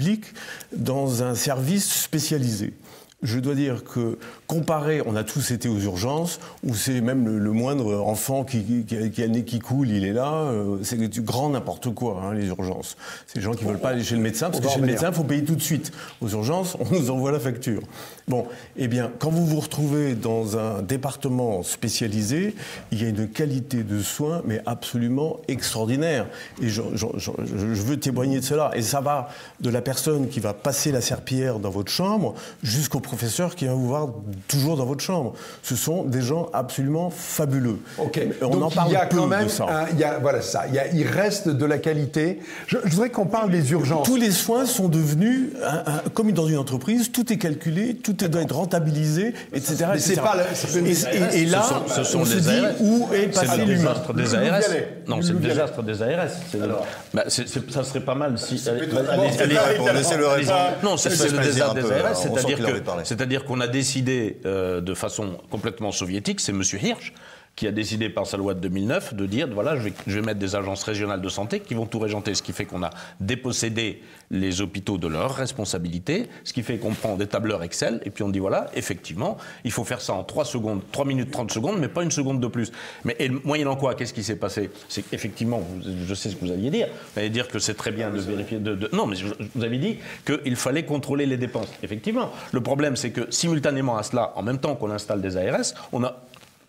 dans un service spécialisé. Je dois dire que, comparé, on a tous été aux urgences, où c'est même le, le moindre enfant qui, qui, qui a le nez qui coule, il est là, euh, c'est du grand n'importe quoi, hein, les urgences. C'est les gens qui ne veulent pas aller chez le médecin, parce que chez le médecin, il faut payer tout de suite. Aux urgences, on nous envoie la facture. Bon, eh bien, quand vous vous retrouvez dans un département spécialisé, il y a une qualité de soins, mais absolument extraordinaire. Et je, je, je, je veux témoigner de cela. Et ça va de la personne qui va passer la serpillière dans votre chambre jusqu'au professeur qui va vous voir toujours dans votre chambre. Ce sont des gens absolument fabuleux. Ok. On Donc en parle il y a peu quand même, de ça. Un, il y a, voilà ça. Il, y a, il reste de la qualité. Je, je voudrais qu'on parle des urgences. Tous les soins sont devenus un, un, comme dans une entreprise. Tout est calculé, tout doit être rentabilisé, et cetera. Mais et cetera. C'est pas. C'est et, et, et là, ce sont, ce sont on se dit où est passé l'humain. C'est le désastre des A R S. Non, c'est le désastre des A R S. Bah, c'est, c'est, ça serait pas mal si. Allez, allez, allez, allez, laissez-le répondre. Non, c'est, c'est le désastre des A R S, c'est-à-dire que, c'est-à-dire qu'on a décidé euh, de façon complètement soviétique, c'est M. Hirsch qui a décidé par sa loi de deux mille neuf de dire voilà, je vais, je vais mettre des agences régionales de santé qui vont tout régenter, ce qui fait qu'on a dépossédé les hôpitaux de leurs responsabilités, ce qui fait qu'on prend des tableurs Excel et puis on dit voilà, effectivement, il faut faire ça en trois secondes, trois minutes trente secondes, mais pas une seconde de plus. Mais et, moyennant quoi, qu'est-ce qui s'est passé? C'est qu'effectivement, je sais ce que vous alliez dire, vous allez dire que c'est très bien de vérifier, de, de, non, mais je, vous avez dit qu'il fallait contrôler les dépenses. Effectivement, le problème c'est que simultanément à cela, en même temps qu'on installe des A R S, on a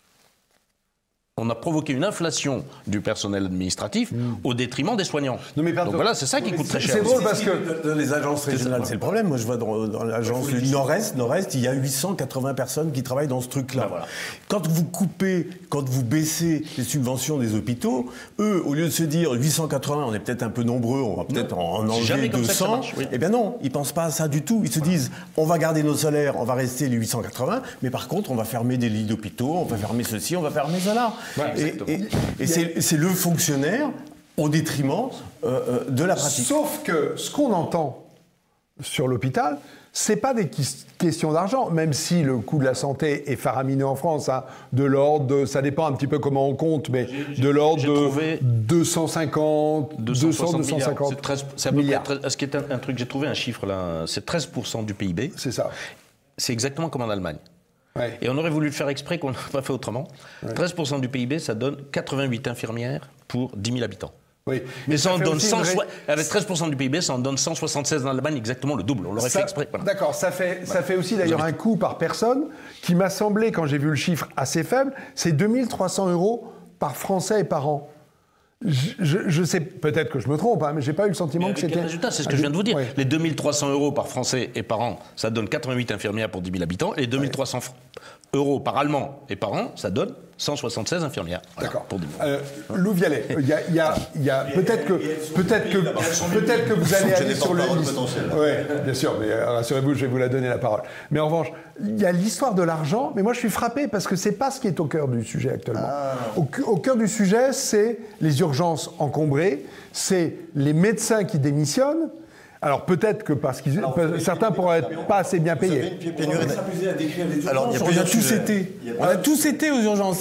On a provoqué une inflation du personnel administratif mmh. au détriment des soignants. Non mais pardon. Donc voilà, c'est ça qui coûte très cher. C'est drôle parce que dans les agences régionales, c'est le problème. Moi, je vois dans, dans l'agence du Nord-Est, Nord-Est, il y a huit cent quatre-vingts personnes qui travaillent dans ce truc-là. Ben voilà. Quand vous coupez, quand vous baissez les subventions des hôpitaux, eux, au lieu de se dire huit cent quatre-vingts, on est peut-être un peu nombreux, on va peut-être en, en enlever deux cents. Oui. Eh bien non, ils pensent pas à ça du tout. Ils se disent, on va garder nos salaires, on va rester les huit cent quatre-vingts, mais par contre, on va fermer des lits d'hôpitaux, on va fermer ceci, on va fermer cela. Ouais, et et, et c'est, c'est le fonctionnaire au détriment euh, de la pratique. Sauf que ce qu'on entend sur l'hôpital, c'est pas des questions d'argent, même si le coût de la santé est faramineux en France, hein, de l'ordre de, ça dépend un petit peu comment on compte, mais j'ai, de l'ordre de deux cent cinquante, deux cents, deux cent cinquante c'est treize, c'est à peu milliards. Près, ce qui est un, un truc, j'ai trouvé un chiffre là, c'est treize pour cent du P I B. C'est ça. C'est exactement comme en Allemagne. Ouais. Et on aurait voulu le faire exprès, qu'on n'a pas fait autrement. Ouais. treize pour cent du P I B, ça donne quatre-vingt-huit infirmières pour dix mille habitants. Oui. Mais ça, ça en fait donne aussi cent, une vraie- avec treize pour cent du P I B, ça en donne cent soixante-seize en Allemagne, exactement le double. On l'aurait fait exprès. Voilà. D'accord, ça fait, ça fait aussi d'ailleurs un coût par personne qui m'a semblé, quand j'ai vu le chiffre, assez faible. C'est deux mille trois cents euros par Français et par an. Je, je, je sais, peut-être que je me trompe, hein, mais j'ai pas eu le sentiment Mais que avec c'était... quel résultat, c'est ce que je viens de vous dire. Ouais. Les deux mille trois cents euros par Français et par an, ça donne quatre-vingt-huit infirmières pour dix mille habitants. Et les deux mille trois cents euros par Allemand et par an, ça donne cent soixante-seize infirmières. Voilà, D'accord. pour dix mille. Euh, Lou Vialet, il y a, il y a, il y a peut-être que, peut-être que, peut-être que vous allez aller sur le... Oui, bien sûr, mais euh, rassurez-vous, je vais vous la donner la parole. Mais en revanche, il y a l'histoire de l'argent, mais moi je suis frappé parce que c'est pas ce qui est au cœur du sujet actuellement. Ah. Au, au cœur du sujet, c'est les urgences encombrées, c'est les médecins qui démissionnent. Alors peut-être que parce que certains pourraient être pas assez bien payés. Alors, on a tous été. On a tous été aux urgences.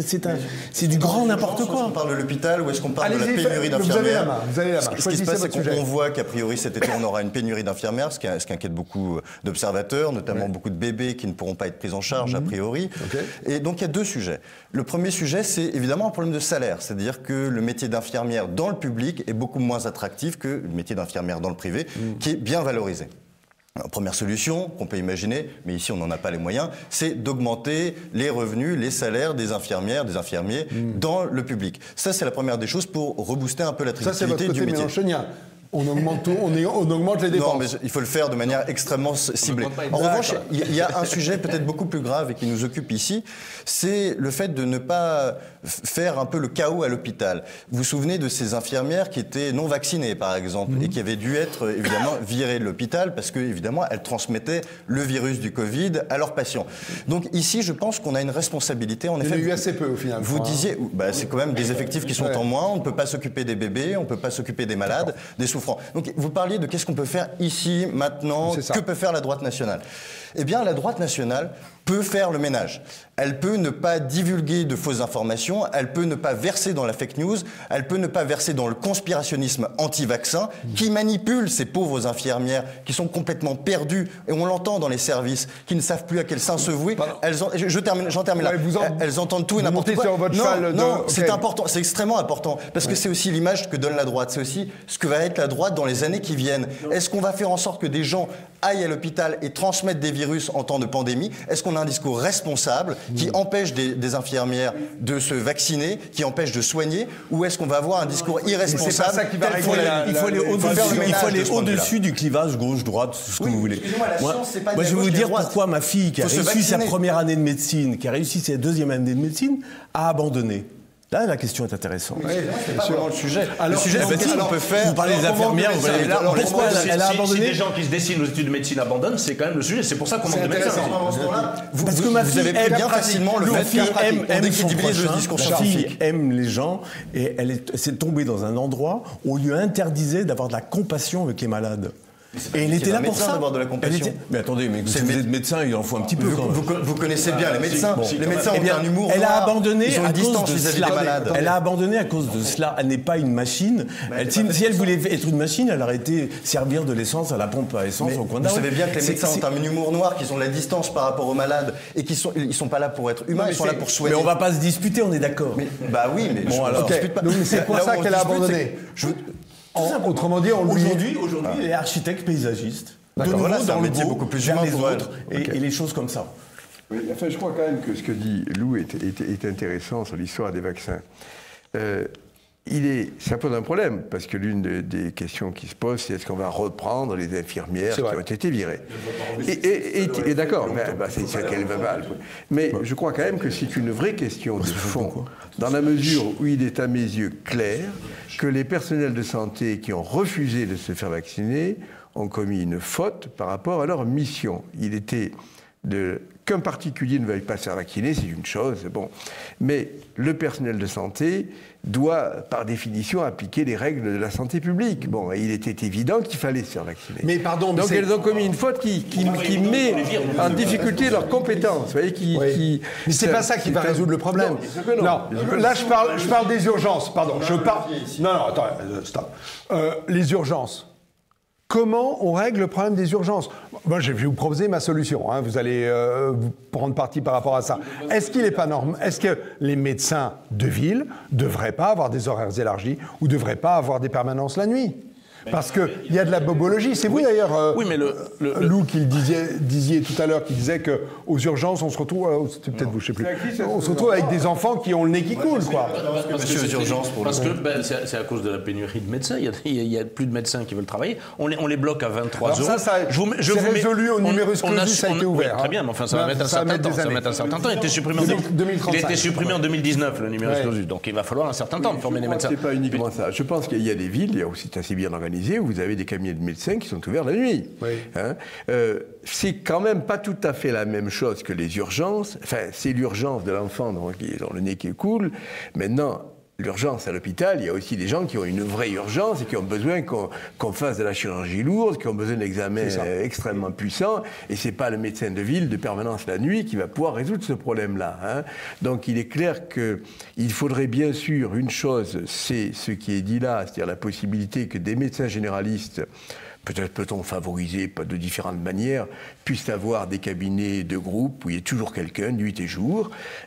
C'est du grand n'importe quoi. Est-ce qu'on parle de l'hôpital ou est-ce qu'on parle de la pénurie d'infirmières? Vous avez la main. Vous avez la main. Ce qui se passe, c'est qu'on voit qu'a priori cet été, on aura une pénurie d'infirmières, ce qui, ce qui inquiète beaucoup d'observateurs, notamment ouais. beaucoup de bébés qui ne pourront pas être pris en charge, mmh. a priori. Okay. Et donc, il y a deux sujets. Le premier sujet, c'est évidemment un problème de salaire. C'est-à-dire que le métier d'infirmière dans le public est beaucoup moins attractif que le métier d'infirmière dans le privé, mmh. qui est bien valorisé. Alors, première solution qu'on peut imaginer, mais ici on n'en a pas les moyens, c'est d'augmenter les revenus, les salaires des infirmières, des infirmiers mmh. dans le public. Ça, c'est la première des choses pour rebooster un peu l'attractivité du métier. On augmente, tout, on, est, on augmente les dépenses. Non, mais il faut le faire de manière extrêmement ciblée. En revanche, il y a un sujet peut-être beaucoup plus grave et qui nous occupe ici, c'est le fait de ne pas faire un peu le chaos à l'hôpital. Vous vous souvenez de ces infirmières qui étaient non vaccinées, par exemple, mmh. et qui avaient dû être évidemment virées de l'hôpital parce que, évidemment, elles transmettaient le virus du Covid à leurs patients. Donc ici, je pense qu'on a une responsabilité. En effet, il y a eu assez peu au final. Vous disiez, bah, c'est quand même des effectifs qui sont ouais. en moins. On ne peut pas s'occuper des bébés, on ne peut pas s'occuper des malades, des souffrants. Donc vous parliez de qu'est-ce qu'on peut faire ici, maintenant, que peut faire la droite nationale. Eh bien, la droite nationale peut faire le ménage. Elle peut ne pas divulguer de fausses informations, elle peut ne pas verser dans la fake news, elle peut ne pas verser dans le conspirationnisme anti-vaccin qui manipule ces pauvres infirmières qui sont complètement perdues, et on l'entend dans les services, qui ne savent plus à quel sein se vouer. Elles en, je, je termine, j'en termine là. Ouais, vous en, elles entendent tout et n'importe quoi. Sur votre non, cheval non, de... c'est okay. important, c'est extrêmement important, parce ouais. que c'est aussi l'image que donne la droite, c'est aussi ce que va être la droite dans les années qui viennent. Est-ce qu'on va faire en sorte que des gens aillent à l'hôpital et transmettent des virus en temps de pandémie? Est-ce qu'on a un discours responsable qui mmh. empêche des, des infirmières de se vacciner, qui empêche de soigner, ou est-ce qu'on va avoir un discours irresponsable? C'est pas ça qui va régler la, il faut aller au-dessus au du clivage gauche-droite, ce que oui, vous voulez. Moi, moi, pas moi je vais vous dire droite. pourquoi ma fille, qui a réussi sa première année de médecine, qui a réussi sa deuxième année de médecine, a abandonné. Là, la question est intéressante. Oui, c'est pas vraiment le sujet. Alors, le sujet, c'est qu'est-ce qu'on peut faire. Vous parlez des infirmières, vous parlez là. Pourquoi elle, elle a abandonné? Si des gens qui se dessinent aux études de médecine abandonnent, c'est quand même le sujet. C'est pour ça qu'on manque de médecins. Vous, Parce que ma fille vous avez pris bien facilement le fait qu'elle aime son prochain. Le discours Ma fille aime les gens et elle est, s'est tombée dans un endroit où on lui interdisait d'avoir de la compassion avec les malades. Et elle était là pour ça. De la compassion. Était... Mais attendez, mais si vous êtes médecin, il en faut un petit peu. Vous, quand même. Vous, vous connaissez bien les médecins. Bon. Les médecins eh bien, ont un humour. Elle a abandonné ils ont à une cause de vis-à-vis cela. des malades. Elle a abandonné à cause de cela. Elle n'est pas une machine. Elle, si, si elle voulait être une machine, elle aurait été servir de l'essence à la pompe à essence mais au coin de la rue. Vous savez bien que les médecins ont un humour noir, qu'ils ont la distance par rapport aux malades et qu'ils sont, ils sont pas là pour être humains, ils sont là pour soigner. Mais on va pas se disputer, on est d'accord. Bah oui, mais bon alors. C'est pour ça qu'elle a abandonné. Autrement dit, aujourd'hui, aujourd'hui, elle est architecte paysagiste. De nouveau, voilà, dans un le métier beau, beaucoup plus vers humain les pour autres, et, okay. et les choses comme ça. Oui, enfin, je crois quand même que ce que dit Lou est, est, est intéressant sur l'histoire des vaccins. Euh, il est, ça pose un problème, parce que l'une de, des questions qui se pose, c'est est-ce qu'on va reprendre les infirmières qui ont été virées? Et, et, et, et d'accord, bah, c'est sûr qu'elle va mal. Mais je crois quand même que c'est une vraie question de fond, dans la mesure où il est à mes yeux clair que les personnels de santé qui ont refusé de se faire vacciner ont commis une faute par rapport à leur mission. Il était de... qu'un particulier ne veuille pas se faire vacciner, c'est une chose, bon. Mais le personnel de santé doit, par définition, appliquer les règles de la santé publique. Bon, et il était évident qu'il fallait se faire vacciner. Mais pardon, donc mais elles ont commis une faute qui, qui, qui met en difficulté leurs compétences. Vous voyez, qui, oui. qui, mais c'est pas ça qui va résoudre le problème. Non, non. non. Là, je parle, je parle des urgences. Pardon, je parle. Non, non, attends, stop. Euh, les urgences. Comment on règle le problème des urgences? Moi, je vais vous proposer ma solution. Hein. Vous allez euh, prendre parti par rapport à ça. Est-ce qu'il n'est pas normal? Est-ce que les médecins de ville ne devraient pas avoir des horaires élargis ou ne devraient pas avoir des permanences la nuit? Parce qu'il y a de la bobologie. C'est vous oui. d'ailleurs, euh, oui, mais le, le, Lou, qui le disiez, disiez tout à l'heure, qui disait qu'aux urgences, on se retrouve, euh, c'était peut-être vous, je ne sais plus, on se retrouve avec des enfants qui ont le nez qui coule, quoi. Parce que, aux urgences, pour parce que ben, c'est à cause de la pénurie de médecins. Il y a, a plus de médecins qui veulent travailler. On les, on les bloque à vingt-trois euros. Ça, ça c'est résolu au numerus clausus, ça a été ouvert. Très bien, mais enfin, ça va mettre un certain temps. Ça va mettre un certain temps. Il a été supprimé en deux mille dix-neuf, le numerus clausus. Donc il va falloir un certain temps de former les médecins. C'est pas uniquement ça. Je pense qu'il y a des villes, il y a aussi assez bien organisé, où vous avez des cabinets de médecins qui sont ouverts la nuit. Oui. Hein euh, c'est quand même pas tout à fait la même chose que les urgences. Enfin, c'est l'urgence de l'enfant dont, dont le nez qui coule. Maintenant, l'urgence à l'hôpital, il y a aussi des gens qui ont une vraie urgence et qui ont besoin qu'on qu'on fasse de la chirurgie lourde, qui ont besoin d'examens extrêmement puissants. Et c'est pas le médecin de ville de permanence la nuit qui va pouvoir résoudre ce problème-là. Hein. Donc, il est clair qu'il faudrait bien sûr une chose, c'est ce qui est dit là, c'est-à-dire la possibilité que des médecins généralistes, peut-être peut-on favoriser de différentes manières, puissent avoir des cabinets de groupe où il y a toujours quelqu'un, nuit et jour,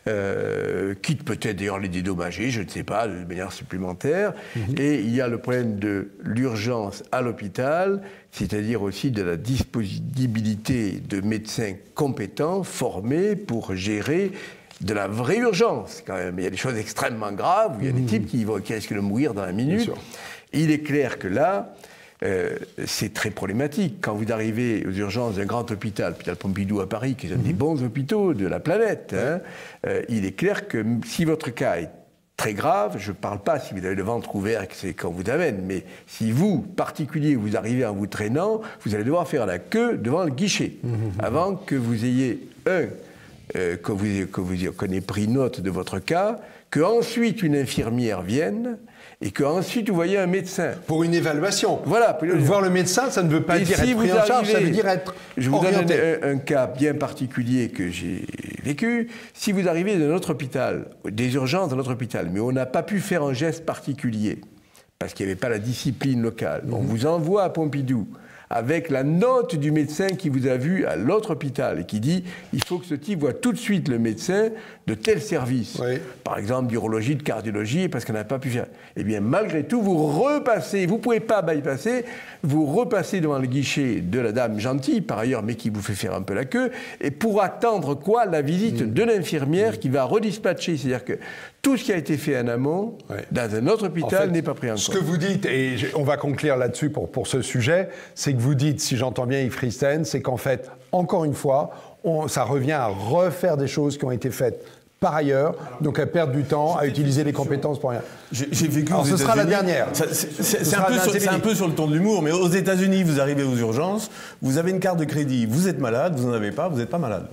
euh, quitte peut-être d'ailleurs les dédommager, je ne sais pas, de manière supplémentaire. Mm-hmm. Et il y a le problème de l'urgence à l'hôpital, c'est-à-dire aussi de la disponibilité de médecins compétents, formés pour gérer de la vraie urgence, quand même. Il y a des choses extrêmement graves, où il y a des mmh. types qui, vont, qui risquent de mourir dans la minute. Il est clair que là, euh, c'est très problématique. Quand vous arrivez aux urgences d'un grand hôpital, l'hôpital Pompidou à Paris, qui est un mmh. des bons hôpitaux de la planète, hein, euh, il est clair que si votre cas est très grave, je ne parle pas si vous avez le ventre ouvert et que c'est qu'on vous amène, mais si vous, particulier, vous arrivez en vous traînant, vous allez devoir faire la queue devant le guichet, mmh. avant que vous ayez un... Euh, que vous, que vous qu'on ait pris note de votre cas, qu'ensuite une infirmière vienne et qu'ensuite vous voyez un médecin. Pour une évaluation. Voilà. Voir le médecin, ça ne veut pas et dire si être pris en charge, ça veut dire être Je vous orienté. donne un, un cas bien particulier que j'ai vécu. Si vous arrivez dans notre hôpital, des urgences dans notre hôpital, mais on n'a pas pu faire un geste particulier, parce qu'il n'y avait pas la discipline locale, mmh. on vous envoie à Pompidou, avec la note du médecin qui vous a vu à l'autre hôpital et qui dit il faut que ce type voit tout de suite le médecin de tel service, oui. par exemple d'urologie, de cardiologie, parce qu'on n'a pas pu faire. Eh bien, malgré tout, vous repassez, vous ne pouvez pas bypasser, vous repassez devant le guichet de la dame gentille, par ailleurs, mais qui vous fait faire un peu la queue, et pour attendre quoi? La visite mmh. de l'infirmière mmh. qui va redispatcher. C'est-à-dire que tout ce qui a été fait en amont, oui. dans un autre hôpital, en fait, n'est pas pris en compte. Ce que vous dites, et on va conclure là-dessus pour, pour ce sujet, c'est que vous dites, si j'entends bien Yves Christen, c'est qu'en fait, encore une fois, on, ça revient à refaire des choses qui ont été faites par ailleurs, donc à perdre du temps, à utiliser les compétences pour rien. J'ai vécu Alors, ce sera la dernière. C'est un, un peu sur le ton de l'humour, mais aux États-Unis, vous arrivez aux urgences, vous avez une carte de crédit, vous êtes malade, vous n'en avez pas, vous n'êtes pas malade.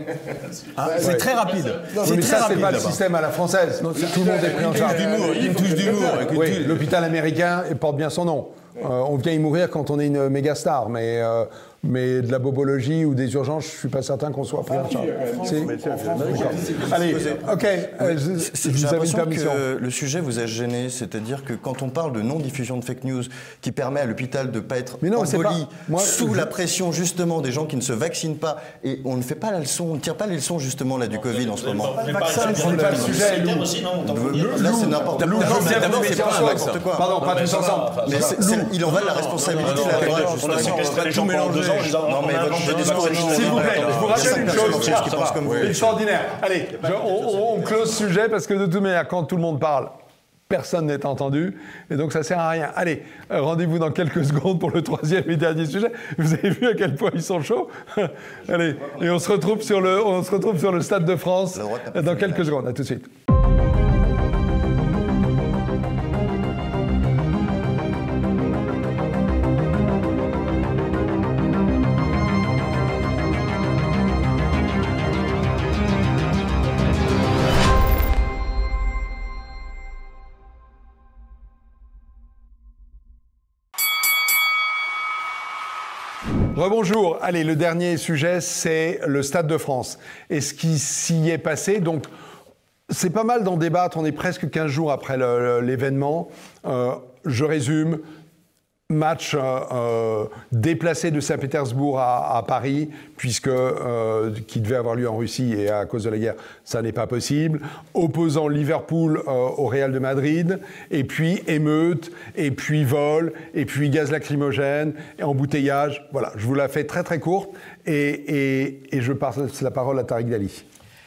Ah, ouais. C'est très rapide. Non, mais ça, c'est pas le système à la française. Non, tout le monde est pris en charge. Il y a une touche d'humour. Oui, l'hôpital américain porte bien son nom. Euh, on vient y mourir quand on est une méga star, mais, euh, mais de la bobologie ou des urgences, je ne suis pas certain qu'on soit pris en charge. Allez, ok, euh, vous avez une permission. Que le sujet vous a gêné, c'est-à-dire que quand on parle de non-diffusion de fake news qui permet à l'hôpital de ne pas être emboli sous la pression justement des gens qui ne se vaccinent pas, et on ne fait pas la leçon, on ne tire pas les leçons justement là du Covid en ce moment. Le vaccin, ce n'est pas le sujet. Là, c'est n'importe quoi. D'abord, c'est pas n'importe quoi. Pardon, pas tous ensemble. Il en va de la responsabilité de la droite. On a séquestré les gens pendant deux ans. Non, mais votre discours est s'il vous plaît, je vous rappelle une chose extraordinaire. Allez, on close ce sujet parce que de toute manière, quand tout le monde parle, personne n'est entendu, et donc ça sert à rien. Allez, rendez-vous dans quelques secondes pour le troisième et dernier sujet. Vous avez vu à quel point ils sont chauds. Allez, et on se retrouve sur le, on se retrouve sur le Stade de France dans quelques secondes. À tout de suite. Rebonjour. Allez, le dernier sujet, c'est le Stade de France. Et ce qui s'y est passé, donc, c'est pas mal d'en débattre. On est presque quinze jours après l'événement. Euh, je résume. match euh, euh, déplacé de Saint-Pétersbourg à, à Paris, puisque euh, qui devait avoir lieu en Russie et à cause de la guerre, ça n'est pas possible. Opposant Liverpool euh, au Real de Madrid, et puis émeute, et puis vol, et puis gaz lacrymogène, et embouteillage. Voilà, je vous la fais très très courte, et, et, et je passe la parole à Tariq Dali.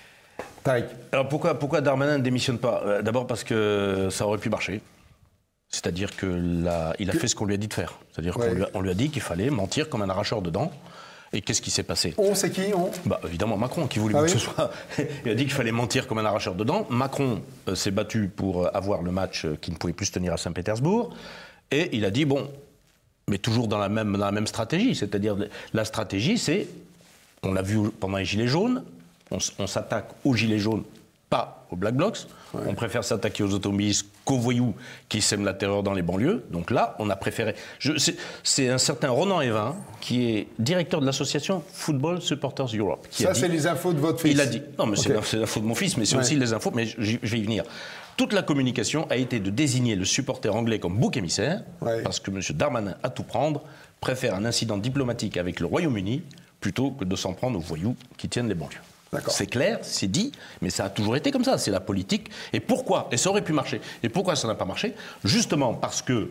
Tariq. Alors pourquoi, pourquoi Darmanin ne démissionne pas? D'abord parce que ça aurait pu marcher. C'est-à-dire qu'il a, il a fait ce qu'on lui a dit de faire. C'est-à-dire ouais. qu'on lui a, on lui a dit qu'il fallait mentir comme un arracheur de dents. Et qu'est-ce qui s'est passé? On, c'est qui on bah, évidemment Macron, qui voulait ah oui. que ce soit. Il a dit qu'il fallait mentir comme un arracheur de dents. Macron euh, s'est battu pour avoir le match euh, qui ne pouvait plus se tenir à Saint-Pétersbourg. Et il a dit, bon, mais toujours dans la même, dans la même stratégie. C'est-à-dire, la stratégie, c'est, on l'a vu pendant les Gilets jaunes, on, on s'attaque aux Gilets jaunes, pas aux Black Blocs. Ouais. On préfère s'attaquer aux automobilistes qu'aux voyous qui sèment la terreur dans les banlieues. Donc là, on a préféré... Je, c'est, c'est un certain Ronan Evin, qui est directeur de l'association Football Supporters Europe. Qui Ça, a dit, c'est les infos de votre fils. Il a dit... Non, mais okay. c'est l'info de mon fils, mais c'est ouais. aussi les infos, mais je, je vais y venir. Toute la communication a été de désigner le supporter anglais comme bouc émissaire, ouais. parce que M. Darmanin, à tout prendre, préfère un incident diplomatique avec le Royaume-Uni plutôt que de s'en prendre aux voyous qui tiennent les banlieues. C'est clair, c'est dit, mais ça a toujours été comme ça, c'est la politique. Et pourquoi? Et ça aurait pu marcher. Et pourquoi ça n'a pas marché? Justement parce que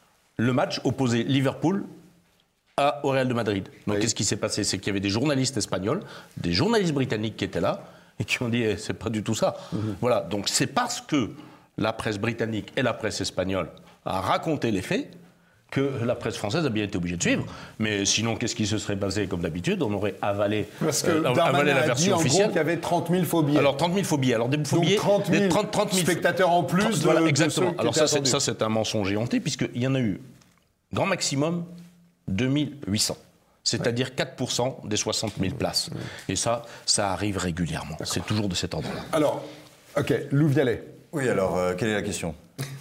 le match opposait Liverpool à, au Real de Madrid. Donc oui. qu'est-ce qui s'est passé? C'est qu'il y avait des journalistes espagnols, des journalistes britanniques qui étaient là, et qui ont dit eh, c'est pas du tout ça. Mm-hmm. Voilà, donc c'est parce que la presse britannique et la presse espagnole a raconté les faits que la presse française a bien été obligée de suivre. Mais sinon, qu'est-ce qui se serait passé comme d'habitude? On aurait avalé, Parce que euh, avalé la version a dit, officielle. En gros, qu'il y avait trente mille faux billets. Alors trente mille faux billets. Alors des faux billets, trente mille, des trente, trente mille spectateurs en plus. trente, de, voilà, de exactement. Ceux Alors ça c'est, ça, c'est un mensonge éhonté, puisqu'il y en a eu, grand maximum, deux mille huit cents. C'est-à-dire ouais. quatre pour cent des soixante mille places. Ouais. Et ça, ça arrive régulièrement. D'accord. C'est toujours de cet ordre-là. Alors, ok, Lou Vialet. Oui, alors, euh, quelle est la question?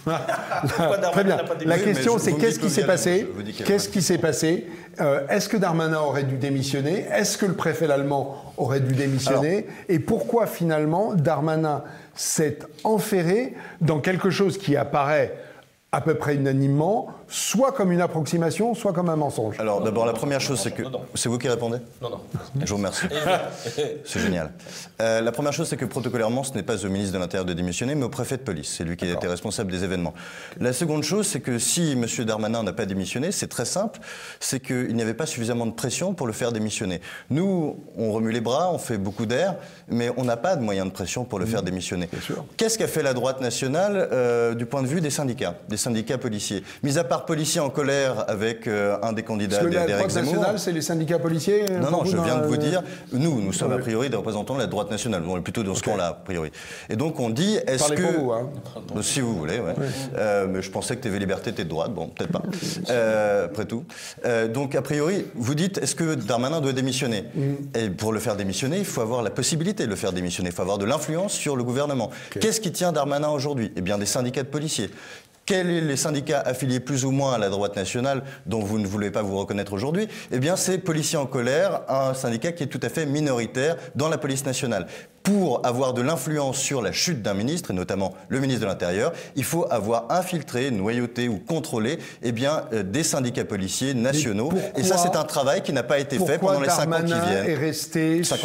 Très bien. La question, c'est qu'est-ce qui s'est passé? Qu'est-ce qui s'est passé? euh, Est-ce que Darmanin aurait dû démissionner? Est-ce que le préfet l'Allemand aurait dû démissionner? Alors, et pourquoi, finalement, Darmanin s'est enferré dans quelque chose qui apparaît à peu près unanimement, soit comme une approximation, soit comme un mensonge? Alors d'abord, la première chose, c'est que... C'est vous qui répondez? Non, non. Je vous remercie. C'est génial. Euh, la première chose, c'est que protocolairement, ce n'est pas au ministre de l'Intérieur de démissionner, mais au préfet de police. C'est lui qui a été responsable des événements. La seconde chose, c'est que si M. Darmanin n'a pas démissionné, c'est très simple, c'est qu'il n'y avait pas suffisamment de pression pour le faire démissionner. Nous, on remue les bras, on fait beaucoup d'air, mais on n'a pas de moyens de pression pour le mmh. faire démissionner. Qu'est-ce qu'a fait la droite nationale euh, du point de vue des syndicats, des syndicats policiers? Mis à part policiers en colère avec euh, un des candidats d'Éric Zemmour. La droite nationale, c'est les syndicats policiers? Non, non, je viens de vous dire, nous, nous sommes a priori des représentants de la droite nationale. On est plutôt dans ce okay. camp-là, a priori. Et donc on dit, est-ce Parlez que... pour vous, hein. Si vous voulez, ouais. oui. Euh, mais je pensais que T V Liberté était de droite, bon, peut-être pas, euh, après tout. Euh, donc a priori, vous dites, est-ce que Darmanin doit démissionner? mm. Et pour le faire démissionner, il faut avoir la possibilité de le faire démissionner, il faut avoir de l'influence sur le gouvernement. Okay. Qu'est-ce qui tient Darmanin aujourd'hui? Eh bien, des syndicats de policiers. Quels sont les syndicats affiliés plus ou moins à la droite nationale dont vous ne voulez pas vous reconnaître aujourd'hui? Eh bien, c'est Policiers en colère, un syndicat qui est tout à fait minoritaire dans la police nationale. Pour avoir de l'influence sur la chute d'un ministre, et notamment le ministre de l'Intérieur, il faut avoir infiltré, noyauté ou contrôlé eh bien, euh, des syndicats policiers nationaux. Pourquoi, et ça, c'est un travail qui n'a pas été fait pendant les cinq ans qui viennent. Est resté sur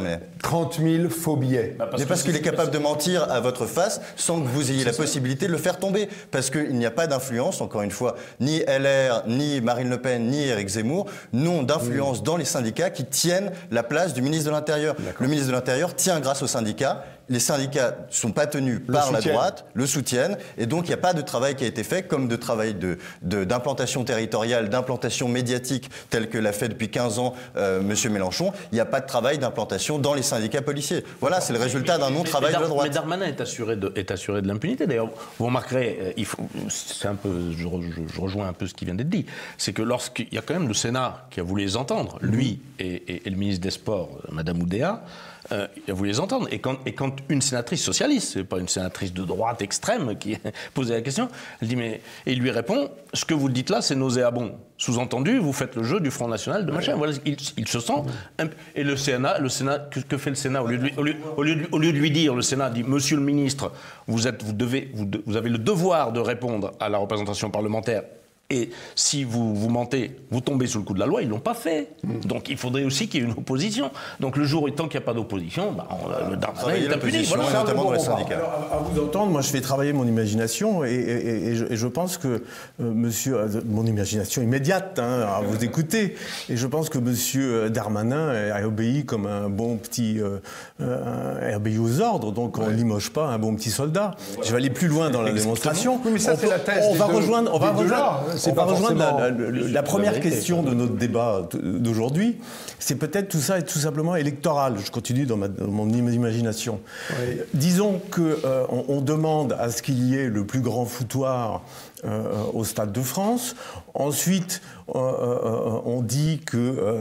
trente mille faux billets? Bah parce, parce qu'il est capable de mentir à votre face sans que vous ayez la possibilité de le faire tomber. Parce qu'il n'y a pas d'influence, encore une fois, ni L R, ni Marine Le Pen, ni Éric Zemmour n'ont d'influence mmh. dans les syndicats qui tiennent la place du ministre de l'Intérieur. Le ministre de l'Intérieur tient grâce aux syndicats. Les syndicats ne sont pas tenus le par soutiennent. la droite, le soutiennent, et donc il n'y a pas de travail qui a été fait, comme de travail de, de, d'implantation territoriale, d'implantation médiatique, tel que l'a fait depuis quinze ans euh, M. Mélenchon. Il n'y a pas de travail d'implantation dans les syndicats policiers. Voilà, c'est le résultat d'un non-travail de la droite. Mais Darmanin est assuré de, est assuré de l'impunité. D'ailleurs, vous remarquerez, euh, il faut, c'est un peu, je, je, je rejoins un peu ce qui vient d'être dit, c'est que lorsqu'il y a quand même le Sénat qui a voulu les entendre, lui et, et, et le ministre des Sports, Mme Oudéa, Euh, vous les entendre. Et quand, et quand une sénatrice socialiste, c'est pas une sénatrice de droite extrême qui posait la question, elle dit mais et il lui répond ce que vous dites là c'est nauséabond. Sous-entendu, vous faites le jeu du Front National de machin. Voilà, il, il se sent un, et le Sénat, le Sénat, que, que fait le Sénat au lieu, de lui, au, lieu, au, lieu de, au lieu de lui dire, le Sénat dit Monsieur le ministre, vous êtes, vous devez, vous, de, vous avez le devoir de répondre à la représentation parlementaire. Et si vous, vous mentez, vous tombez sous le coup de la loi, ils ne l'ont pas fait. Donc il faudrait aussi qu'il y ait une opposition. Donc le jour et tant qu'il n'y a pas d'opposition, bah, on, le Darmanin est impuni. Voilà. Notamment dans les syndicats. Alors, à vous entendre, moi je fais travailler mon imagination et, et, et, je, et je pense que euh, monsieur, euh, mon imagination immédiate, hein, à vous écouter, et je pense que monsieur Darmanin a obéi comme un bon petit, euh, euh, a obéi aux ordres, donc on ne limoge pas un bon petit soldat. Je vais aller plus loin dans la démonstration. Oui, mais ça, on, c'est la thèse on va deux, rejoindre, on va rejoindre, c'est on va pas rejoindre la, la, forcément... la, la première la vérité, question de notre débat d'aujourd'hui. C'est peut-être tout ça est tout simplement électoral. Je continue dans, ma, dans mon imagination. Oui. Disons qu'on euh, on demande à ce qu'il y ait le plus grand foutoir euh, au Stade de France. Ensuite, euh, euh, on dit que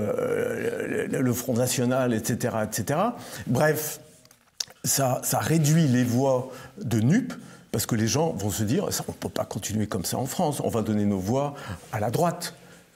euh, le Front National, et cetera, et cetera. Bref, ça, ça réduit les voix de N U P. Parce que les gens vont se dire, on ne peut pas continuer comme ça en France, on va donner nos voix à la droite.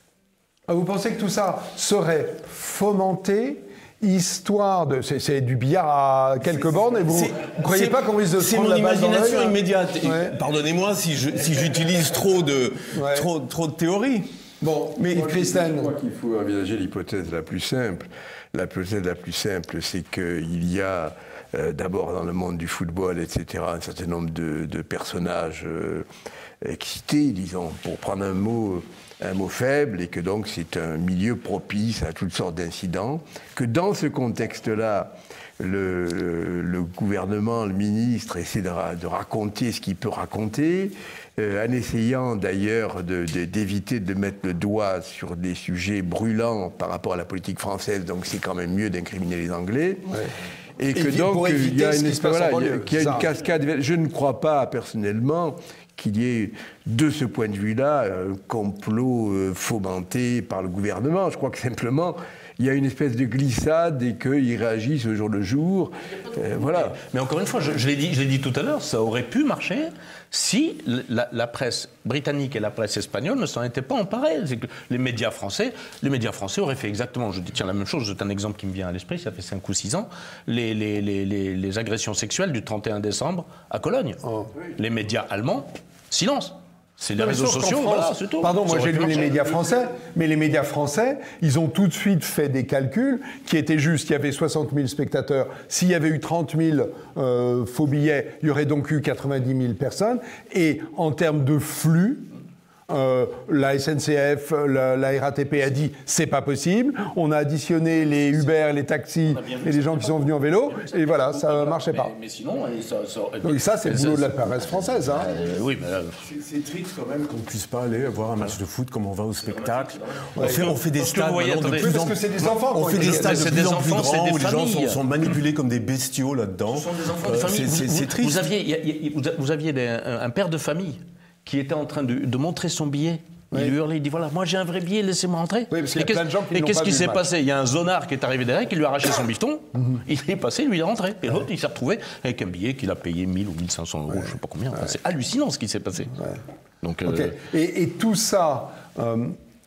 Vous pensez que tout ça serait fomenté, histoire de... C'est du billard à quelques bornes, et vous ne croyez pas qu'on risque de se prendre la balle dans l'œil ? C'est mon imagination immédiate. Ouais. Pardonnez-moi si j'utilise si trop, de, ouais. trop, trop de théorie. Bon, mais Christian... Je crois qu'il faut envisager l'hypothèse la plus simple. L'hypothèse la plus simple, c'est qu'il y a... Euh, d'abord dans le monde du football, et cetera, un certain nombre de, de personnages euh, excités, disons, pour prendre un mot, un mot faible, et que donc c'est un milieu propice à toutes sortes d'incidents, que dans ce contexte-là, le, le, le gouvernement, le ministre essaie de, de raconter ce qu'il peut raconter, euh, en essayant d'ailleurs de, de, d'éviter de mettre le doigt sur des sujets brûlants par rapport à la politique française, donc c'est quand même mieux d'incriminer les Anglais. Ouais. Et que et donc, il y a une, voilà, qu'il y a une cascade. Je ne crois pas, personnellement, qu'il y ait, de ce point de vue-là, un complot euh, fomenté par le gouvernement. Je crois que simplement, il y a une espèce de glissade et qu'ils réagissent au jour le jour. Euh, voilà. Mais encore une fois, je, je l'ai dit, je l'ai dit tout à l'heure, ça aurait pu marcher si la, la presse britannique et la presse espagnole ne s'en étaient pas emparées. C'est que les médias français, les médias français auraient fait exactement, je dis tiens la même chose, c'est un exemple qui me vient à l'esprit, ça fait cinq ou six ans, les, les, les, les, les agressions sexuelles du trente et un décembre à Cologne. Oh. Les médias allemands, silence. C'est les réseaux sociaux, France, voilà, c'est tout. Pardon, moi j'ai lu les médias français, mais les médias français, ils ont tout de suite fait des calculs qui étaient justes. Il y avait soixante mille spectateurs. S'il y avait eu trente mille euh, faux billets, il y aurait donc eu quatre-vingt-dix mille personnes. Et en termes de flux, Euh, la S N C F, la, la R A T P a dit c'est pas possible. On a additionné les Uber, les taxis et les gens qui sont venus en vélo, et voilà, ça marchait pas. Mais, mais sinon, ça, ça donc ça, c'est le boulot de la presse française. Hein. Euh, oui, mais là... c'est triste quand même qu'on ne puisse pas aller voir un match de foot comme on va au spectacle. On fait, on fait des stades voyez, de plus en plus. C'est des enfants. On fait des stades de plus en plus grands où les gens sont, sont manipulés comme des bestiaux là-dedans. Ce sont des enfants de famille. C'est triste. Vous aviez, y a, y a, vous aviez des, un, un père de famille qui était en train de, de montrer son billet. Il oui. lui hurlait, il dit voilà, moi j'ai un vrai billet, laissez-moi entrer. Oui, parce qu'il y a plein de gens qui et qu'est-ce qui s'est passé? Il y a un zonard qui est arrivé derrière, qui lui a arraché son bifton, mm-hmm. il est passé, lui il est rentré. Et l'autre, il s'est retrouvé avec un billet qu'il a payé mille ou mille cinq cents euros, ouais. je ne sais pas combien. Enfin, ouais. C'est hallucinant ce qui s'est passé. Ouais. Donc, okay. euh... et, et tout ça. Euh...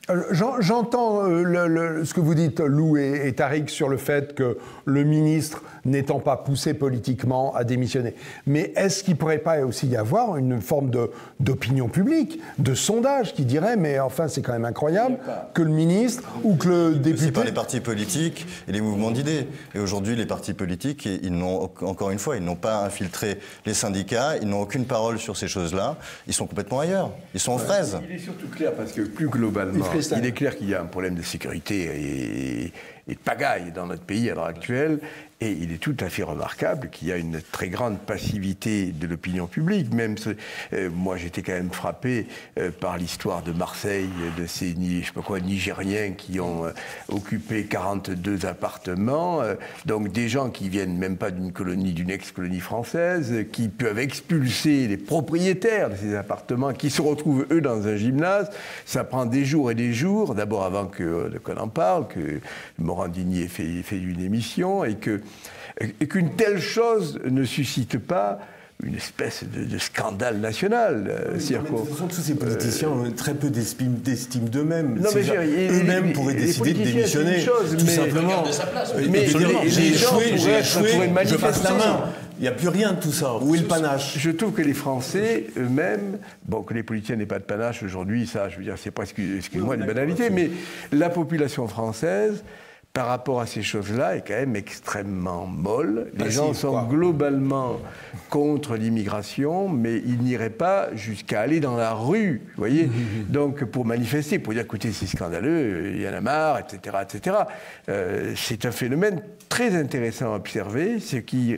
J'entends le, le, ce que vous dites, Lou et, et Tariq, sur le fait que le ministre, n'étant pas poussé politiquement, a démissionné. Mais est-ce qu'il ne pourrait pas aussi y avoir une forme de, d'opinion publique, de sondage, qui dirait, mais enfin, c'est quand même incroyable que le ministre ou que le député... C'est pas les partis politiques et les mouvements d'idées. Et aujourd'hui, les partis politiques, ils n'ont, encore une fois, ils n'ont pas infiltré les syndicats, ils n'ont aucune parole sur ces choses-là. Ils sont complètement ailleurs. Ils sont en fraises. Il est surtout clair, parce que plus globalement... Il est clair qu'il y a un problème de sécurité et, et de pagaille dans notre pays à l'heure actuelle. Et il est tout à fait remarquable qu'il y a une très grande passivité de l'opinion publique. Même ce, euh, moi, j'étais quand même frappé euh, par l'histoire de Marseille, de ces je sais pas quoi, Nigériens qui ont euh, occupé quarante-deux appartements. Euh, donc des gens qui viennent même pas d'une colonie, d'une ex-colonie française, euh, qui peuvent expulser les propriétaires de ces appartements, qui se retrouvent eux dans un gymnase. Ça prend des jours et des jours. D'abord avant que, euh, qu'on en parle, que Morandini ait fait, fait une émission et que et qu'une telle chose ne suscite pas une espèce de, de scandale national. Oui, de toute façon, tous ces politiciens euh, ont très peu d'estime, d'estime d'eux-mêmes. Non, mais eux-mêmes pourraient décider de démissionner, chose, tout mais, simplement. Mais, mais les, les gens échoué, pourraient, j'ai échoué, pourraient je passe la main. Il n'y a plus rien de tout ça. Où est le panache? Je trouve que les Français eux-mêmes, bon, que les politiciens n'aient pas de panache aujourd'hui, ça, je veux dire, c'est presque, excusez-moi, une banalité, mais la population française, par rapport à ces choses-là, est quand même extrêmement molle. Les Passif, gens sont quoi. globalement contre l'immigration, mais ils n'iraient pas jusqu'à aller dans la rue, vous voyez, donc pour manifester, pour dire, écoutez, c'est scandaleux, il y en a marre, et cetera, et cetera. Euh, c'est un phénomène très intéressant à observer, ce qui...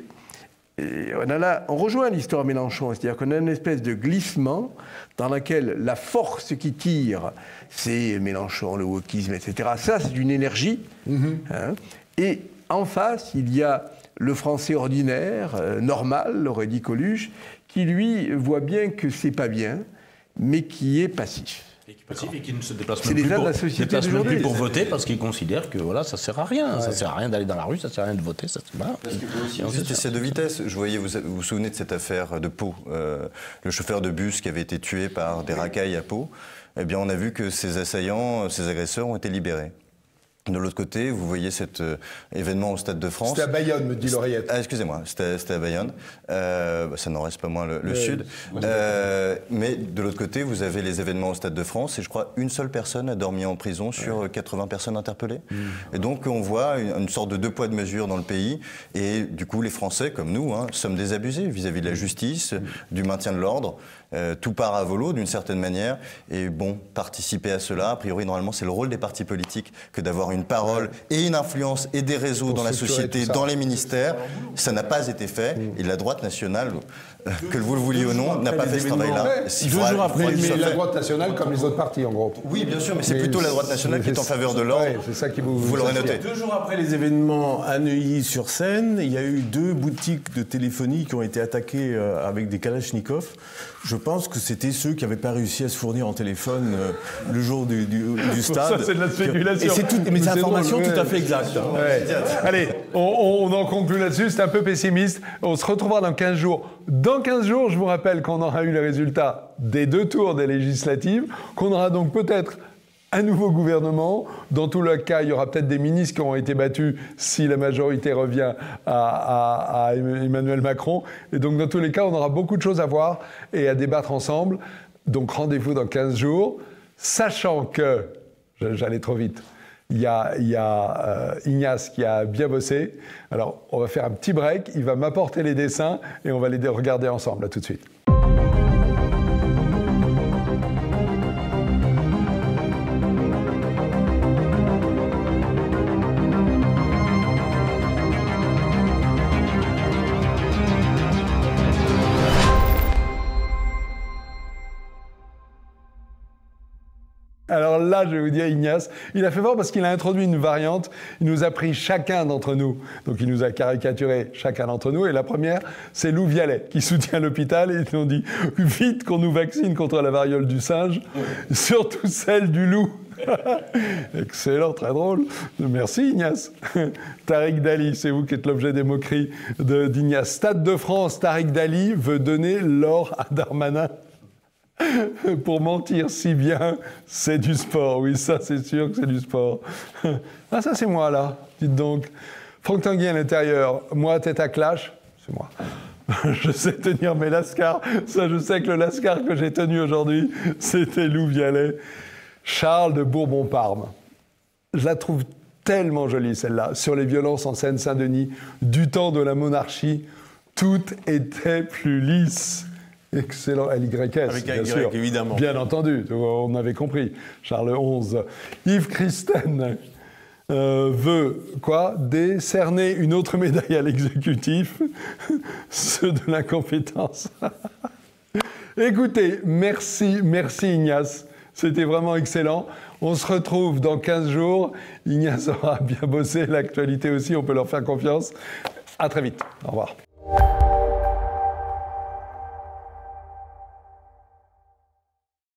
Et on, a là, on rejoint l'histoire Mélenchon, c'est-à-dire qu'on a une espèce de glissement dans lequel la force qui tire, c'est Mélenchon, le wokisme, et cetera. Ça, c'est une énergie. Mm-hmm. Hein, et en face, il y a le français ordinaire, euh, normal, aurait dit Coluche, qui lui voit bien que c'est pas bien, mais qui est passif. Et qui, passif et qui ne se déplace C'est même plus, l'état pour, de la société déplace même plus d'aujourd'hui. pour voter parce qu'il considère que voilà, ça sert à rien. Ouais. Ça sert à rien d'aller dans la rue, ça sert à rien de voter. Ça, voilà. Parce qu'il faut aussi un juste essai de vitesse. Je voyais, vous vous, vous souvenez de cette affaire de Pau, euh, le chauffeur de bus qui avait été tué par des racailles à Pau. Eh bien, on a vu que ces assaillants, ces agresseurs ont été libérés. De l'autre côté, vous voyez cet euh, événement au Stade de France. C'était à Bayonne, me dit l'oreillette. Ah, excusez-moi, c'était à Bayonne. Euh, bah, ça n'en reste pas moins le, le euh, sud. Euh, mais de l'autre côté, vous avez les événements au Stade de France. Et je crois une seule personne a dormi en prison sur ouais. quatre-vingts personnes interpellées. Mmh. Et donc, on voit une, une sorte de deux poids, deux mesures dans le pays. Et du coup, les Français, comme nous, hein, sommes désabusés vis-à-vis de la justice, mmh. du maintien de l'ordre. Euh, tout part à volo d'une certaine manière. Et bon, participer à cela, a priori, normalement, c'est le rôle des partis politiques que d'avoir une parole et une influence et des réseaux dans la société, dans les ministères. Ça n'a pas été fait. Et la droite nationale, euh, que vous le vouliez ou non, n'a pas fait ce travail-là. Deux jours après, mais la droite nationale comme les autres partis, en gros. Oui, bien sûr, mais c'est plutôt la droite nationale qui est en faveur de l'ordre. Ouais, c'est ça qui vous, vous l'aurez noté. Deux jours après les événements à Neuilly-sur-Seine, il y a eu deux boutiques de téléphonie qui ont été attaquées avec des kalachnikovs. Je pense que c'était ceux qui n'avaient pas réussi à se fournir en téléphone euh, le jour du, du, du stade. Ça, c'est de la spéculation. Et c'est tout, mais c'est une information drôle, ouais. tout à fait exacte. Hein. Ouais. Allez, on, on en conclut là-dessus. C'est un peu pessimiste. On se retrouvera dans quinze jours. Dans quinze jours, je vous rappelle qu'on aura eu les résultats des deux tours des législatives, qu'on aura donc peut-être un nouveau gouvernement. Dans tout le cas, il y aura peut-être des ministres qui auront été battus si la majorité revient à, à, à Emmanuel Macron. Et donc, dans tous les cas, on aura beaucoup de choses à voir et à débattre ensemble. Donc, rendez-vous dans quinze jours, sachant que, j'allais trop vite, il y a, il y a euh, Ignace qui a bien bossé. Alors, on va faire un petit break. Il va m'apporter les dessins et on va les regarder ensemble. À tout de suite. Alors là, je vais vous dire, Ignace, il a fait fort parce qu'il a introduit une variante. Il nous a pris chacun d'entre nous. Donc, il nous a caricaturé chacun d'entre nous. Et la première, c'est Lou Vialet, qui soutient l'hôpital. Et ils nous ont dit, vite qu'on nous vaccine contre la variole du singe, surtout celle du loup. Excellent, très drôle. Merci, Ignace. Tariq Dali, c'est vous qui êtes l'objet des moqueries de, d'Ignace. Stade de France, Tariq Dali veut donner l'or à Darmanin. Pour mentir si bien, c'est du sport. Oui, ça, c'est sûr que c'est du sport. Ah, ça, c'est moi, là. Dites donc. Franck Tanguy à l'intérieur. Moi, tête à clash. C'est moi. Je sais tenir mes lascars. Ça, je sais que le lascar que j'ai tenu aujourd'hui, c'était Lou Vialet. Charles de Bourbon-Parme. Je la trouve tellement jolie, celle-là. Sur les violences en Seine-Saint-Denis, du temps de la monarchie, tout était plus lisse. Excellent, L Y S, avec bien un Y, sûr. évidemment. Bien entendu, on avait compris. Charles onze. Yves Christen euh, veut, quoi, décerner une autre médaille à l'exécutif, ceux de l'incompétence. Écoutez, merci, merci Ignace. C'était vraiment excellent. On se retrouve dans quinze jours. Ignace aura bien bossé, l'actualité aussi, on peut leur faire confiance. À très vite. Au revoir.